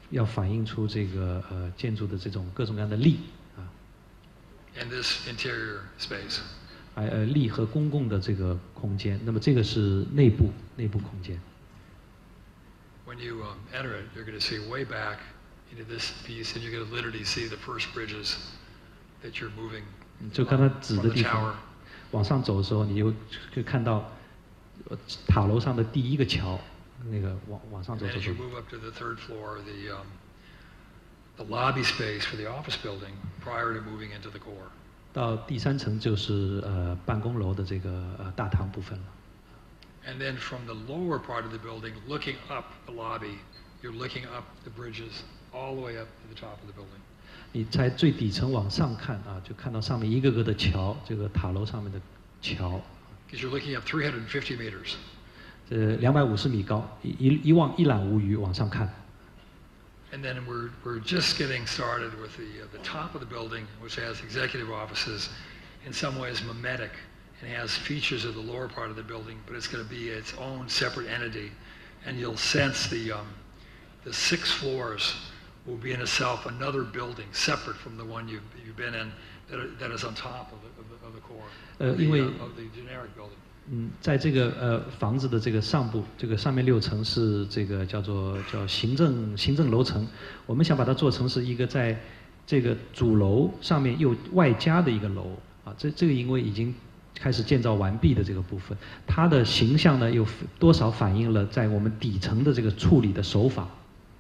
要反映出这个建筑的这种各种各样的力啊。 And this interior space. 力和公共的这个空间，那么这个是内部空间。 When you enter it, you're going to see way back into this piece, and you're going to literally see the first bridges that you're moving 就刚才指 from 的 the 地方 tower. 往上走的时候，你就可以看到塔楼上的第一个桥，那个往上 And 走 then 走 as 走 you。move up to the third floor, the lobby space for the office building prior to moving into the core. 到第3层就是办公楼的这个大堂部分了。 And then from the lower part of the building, looking up the lobby, you're looking up the bridges all the way up to the top of the building. 你在最底层往上看啊，就看到上面一个个的桥，这个塔楼上面的桥。 Because you're looking up 350 meters. 250米高，一望一览无余，往上看。 And then we're just getting started with the top of the building, which has executive offices, in some ways mimetic, and has features of the lower part of the building, but it's going to be its own separate entity. And you'll sense the 6 floors will be in itself another building separate from the one you've been in that is on top of the core of the generic building. 在这个房子的这个上部，这个上面6层是这个叫行政楼层，我们想把它做成是一个在这个主楼上面又外加的一个楼啊，这个因为已经开始建造完毕的这个部分，它的形象呢又多少反映了在我们底层的这个处理的手法。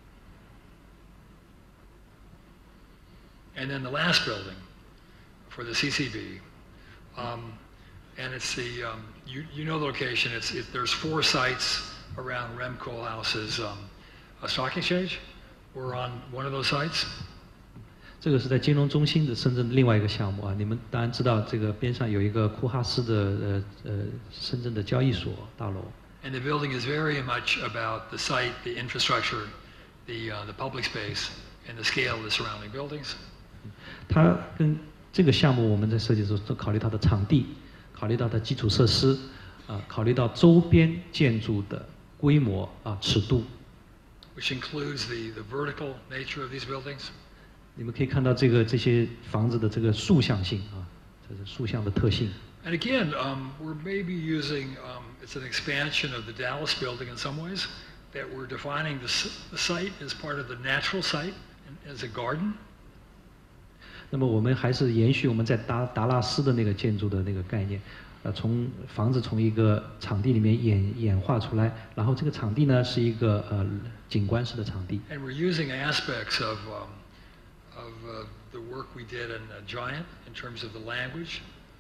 And then the last building for the CCB. And it's you know the location. There's 4 sites around Rem Koolhaas's stock exchange. We're on one of those sites. 这个是在金融中心的深圳的另外一个项目啊，你们当然知道这个边上有一个库哈斯的深圳的交易所大楼。 And the building is very much about the site, the infrastructure, the public space, and the scale of the surrounding buildings. 它跟这个项目我们在设计的时候都考虑它的场地。考虑到的基础设施，考虑到周边建筑的规模尺度。 Which includes the vertical nature of these buildings. 你们可以看到这些房子的这个竖向性啊，这是竖向的特性。 And again, we're maybe using it's an expansion of the Dallas building in some ways, that we're defining the site as part of the natural site as a garden. 那么我们还是延续我们在达拉斯的那个建筑的那个概念，从房子从一个场地里面演化出来，然后这个场地呢是一个景观式的场地。 And we're using aspects of the work we did in Giant in terms of the language.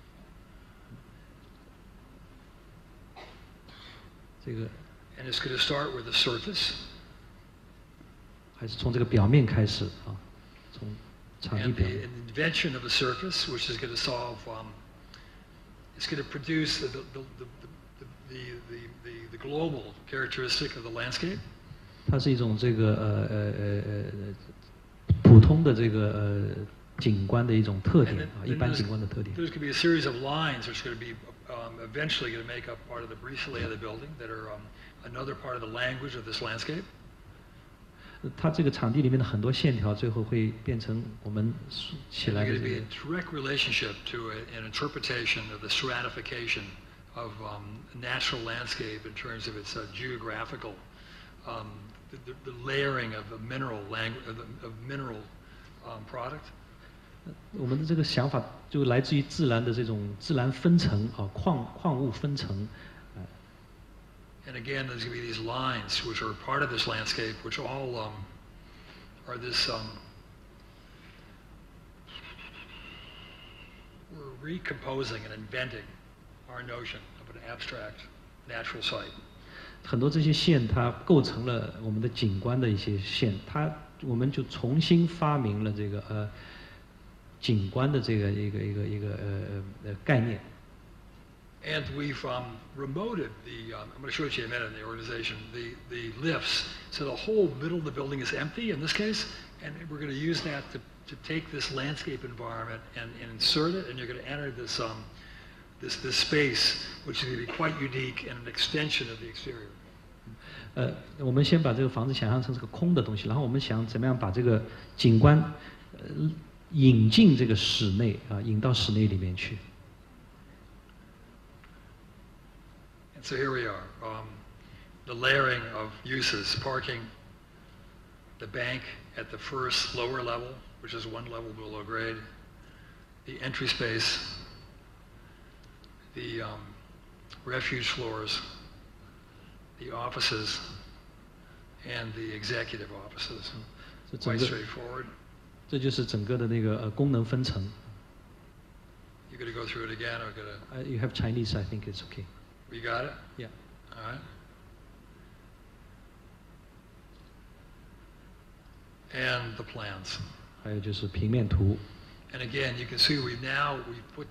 这个 And it's going to start with the surface. 还是从这个表面开始啊，从。 And the invention of a surface, which is going to solve, it's going to produce the global characteristic of the landscape. 它是一种这个普通的这个景观的一种特点啊，一般景观的特点。 There's going to be a series of lines which are going to be eventually going to make up part of the bristle of the building that are another part of the language of this landscape. 它这个场地里面的很多线条，最后会变成我们起来的这个。 There's going to be a direct relationship to an interpretation of the stratification of natural landscape in terms of its geographical, the layering of mineral product. 我们的这个想法就来自于自然的这种自然分层啊，矿物分层。 And again, there's going to be these lines which are part of this landscape, which all are this. We're recomposing and inventing our notion of an abstract natural site. 很多这些线，它构成了我们的景观的一些线，我们就重新发明了这个景观的这个一个概念。 And we've remoted I'm going to show it to you in a minute in the organization, the lifts. So the whole middle of the building is empty in this case, and we're going to use that to take this landscape environment and insert it, and you're going to enter this space, which is going to be quite unique and an extension of the exterior. 我们先把这个房子想象成是个空的东西，然后我们想怎么样把这个景观引进这个室内啊，引到室内里面去。 And so here we are, the layering of uses, parking, the bank at the first lower level, which is one level below grade, the entry space, the refuge floors, the offices, and the executive offices. Quite straightforward. 这就是整个的那个功能分层。 You gonna go through it again, or gonna? You have Chinese, I think it's okay. You got it? Yeah. All right. And the plans. 还有就是平面图。 And again, you can see we've put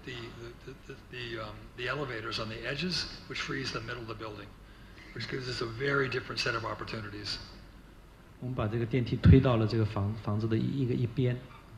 the elevators on the edges, which frees the middle of the building, which gives us a very different set of opportunities. 我们把这个电梯推到了这个房子的一边。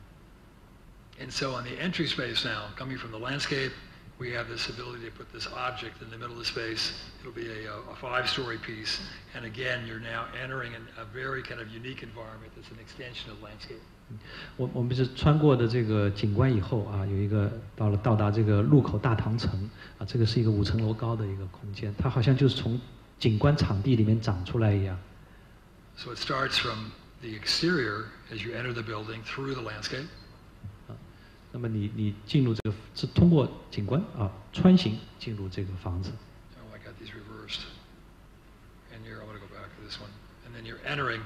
And so on the entry space now, coming from the landscape, we have this ability to put this object in the middle of the space. It'll be a 5-story piece. And again, you're now entering a very kind of unique environment that's an extension of landscape. 我们是穿过的这个景观以后啊，有一个到达这个路口大堂层啊，这个是一个5层楼高的一个空间，它好像就是从景观场地里面长出来一样。 So it starts from the exterior as you enter the building through the landscape. 那么你进入这个是通过景观啊穿行进入这个房子。 Oh, I got these reversed. And I'm going to go back to this one. And then you're entering,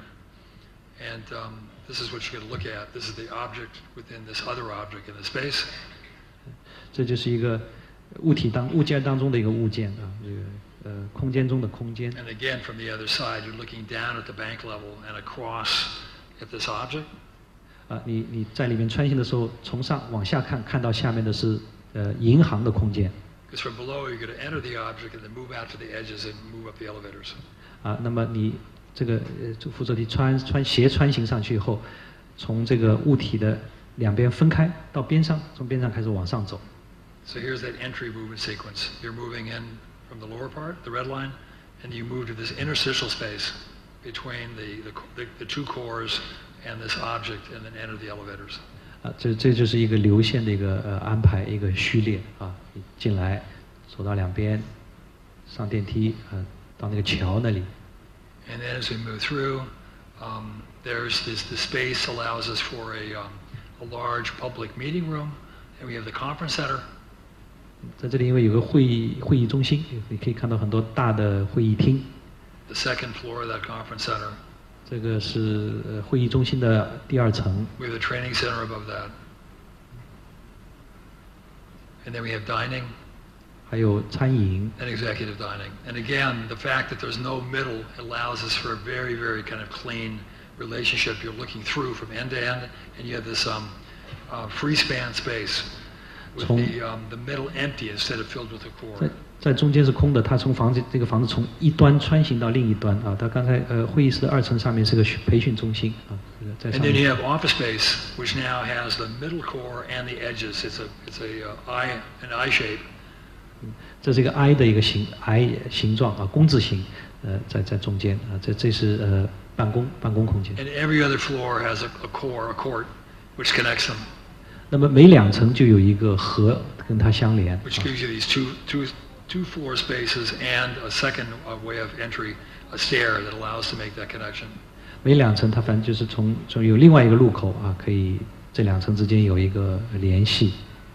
and this is what you're going to look at. This is the object within this other object in the space. 这就是一个物件当中的一个物件啊，这个空间中的空间。 And again, from the other side, you're looking down at the bank level and across at this object. 啊，你在里面穿行的时候，从上往下看到下面的是银行的空间。 Because from below, you're going to enter the object and then move out to the edges and move up the elevators. 啊，那么你这个扶手梯斜穿行上去以后，从这个物体的两边分开到边上，从边上开始往上走。 So here's that entry movement sequence. You're moving in from the lower part, the red line, and you move to this interstitial space between the two cores and this object, and then enter the elevators. 啊，这就是一个流线的一个安排，一个序列啊，进来，走到两边，上电梯，到那个桥那里。 And then as we move through, there's the space allows us for a large public meeting room, and we have the conference center. 在这里，因为有个会议中心，你可以看到很多大的会议厅。 The second floor of that conference center. 这个是会议中心的第2层。 We have the training center above that. And then we have dining. 还有餐饮。 And executive dining. And again, the fact that there's no middle allows us for a very, very kind of clean relationship. You're looking through from end to end, and you have this free span space with the middle empty instead of filled with the core. 在中间是空的，它从这个房子从一端穿行到另一端啊。它刚才会议室的2层上面是个培训中心啊。在上面。 And then you have office space, which now has the middle core and the edges. It's an I shape. 这是一个 I 的一个形状啊，工字形，在中间啊。这是办公空间。 And every other floor has a court, which connects them. 那么每2层就有一个河跟它相连。 Which gives you these two floor spaces and a second way of entry, a stair that allows to make that connection. 每2层它反正就是从有另外一个入口啊，可以这2层之间有一个联系。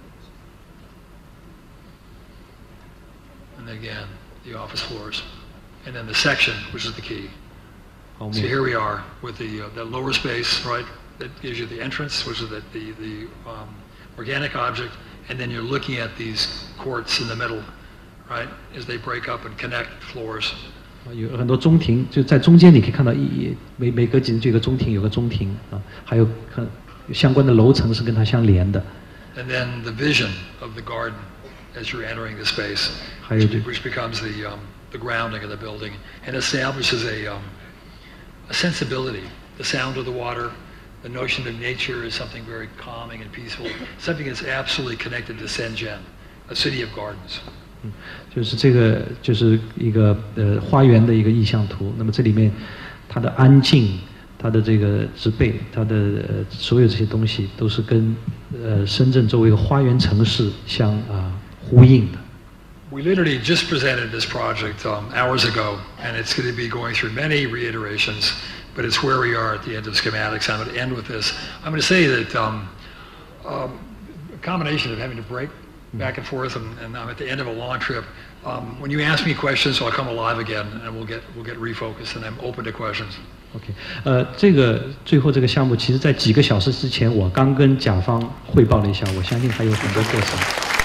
And again, the office floors, and then the section, which is the key. So here we are with the lower space, right? That gives you the entrance, which is the organic object, and then you're looking at these courts in the middle. Right, as they break up and connect floors. 有很多中庭，就在中间，你可以看到每隔几层就有个中庭，有个中庭啊，还有相关的楼层是跟它相连的。 And then the vision of the garden as you're entering the space, which becomes the grounding of the building and establishes a sensibility. The sound of the water, the notion of nature is something very calming and peaceful, something that's absolutely connected to Shenzhen, a city of gardens. 就是这个就是一个花园的一个意向图。那么这里面它的安静、它的这个植被、它的所有这些东西都是跟深圳作为一个花园城市相呼应的。 We literally just presented this project hours ago, and it's going to be going through many reiterations, but it's where we are at the end of schematics. I'm going to end with this. I'm going to say that a combination of having to break back and forth, and I'm at the end of a long trip. When you ask me questions, I'll come alive again, and we'll get refocused, and I'm open to questions. OK， 这个最后这个项目，其实在几个小时之前，我刚跟甲方汇报了一下，我相信还有很多过程。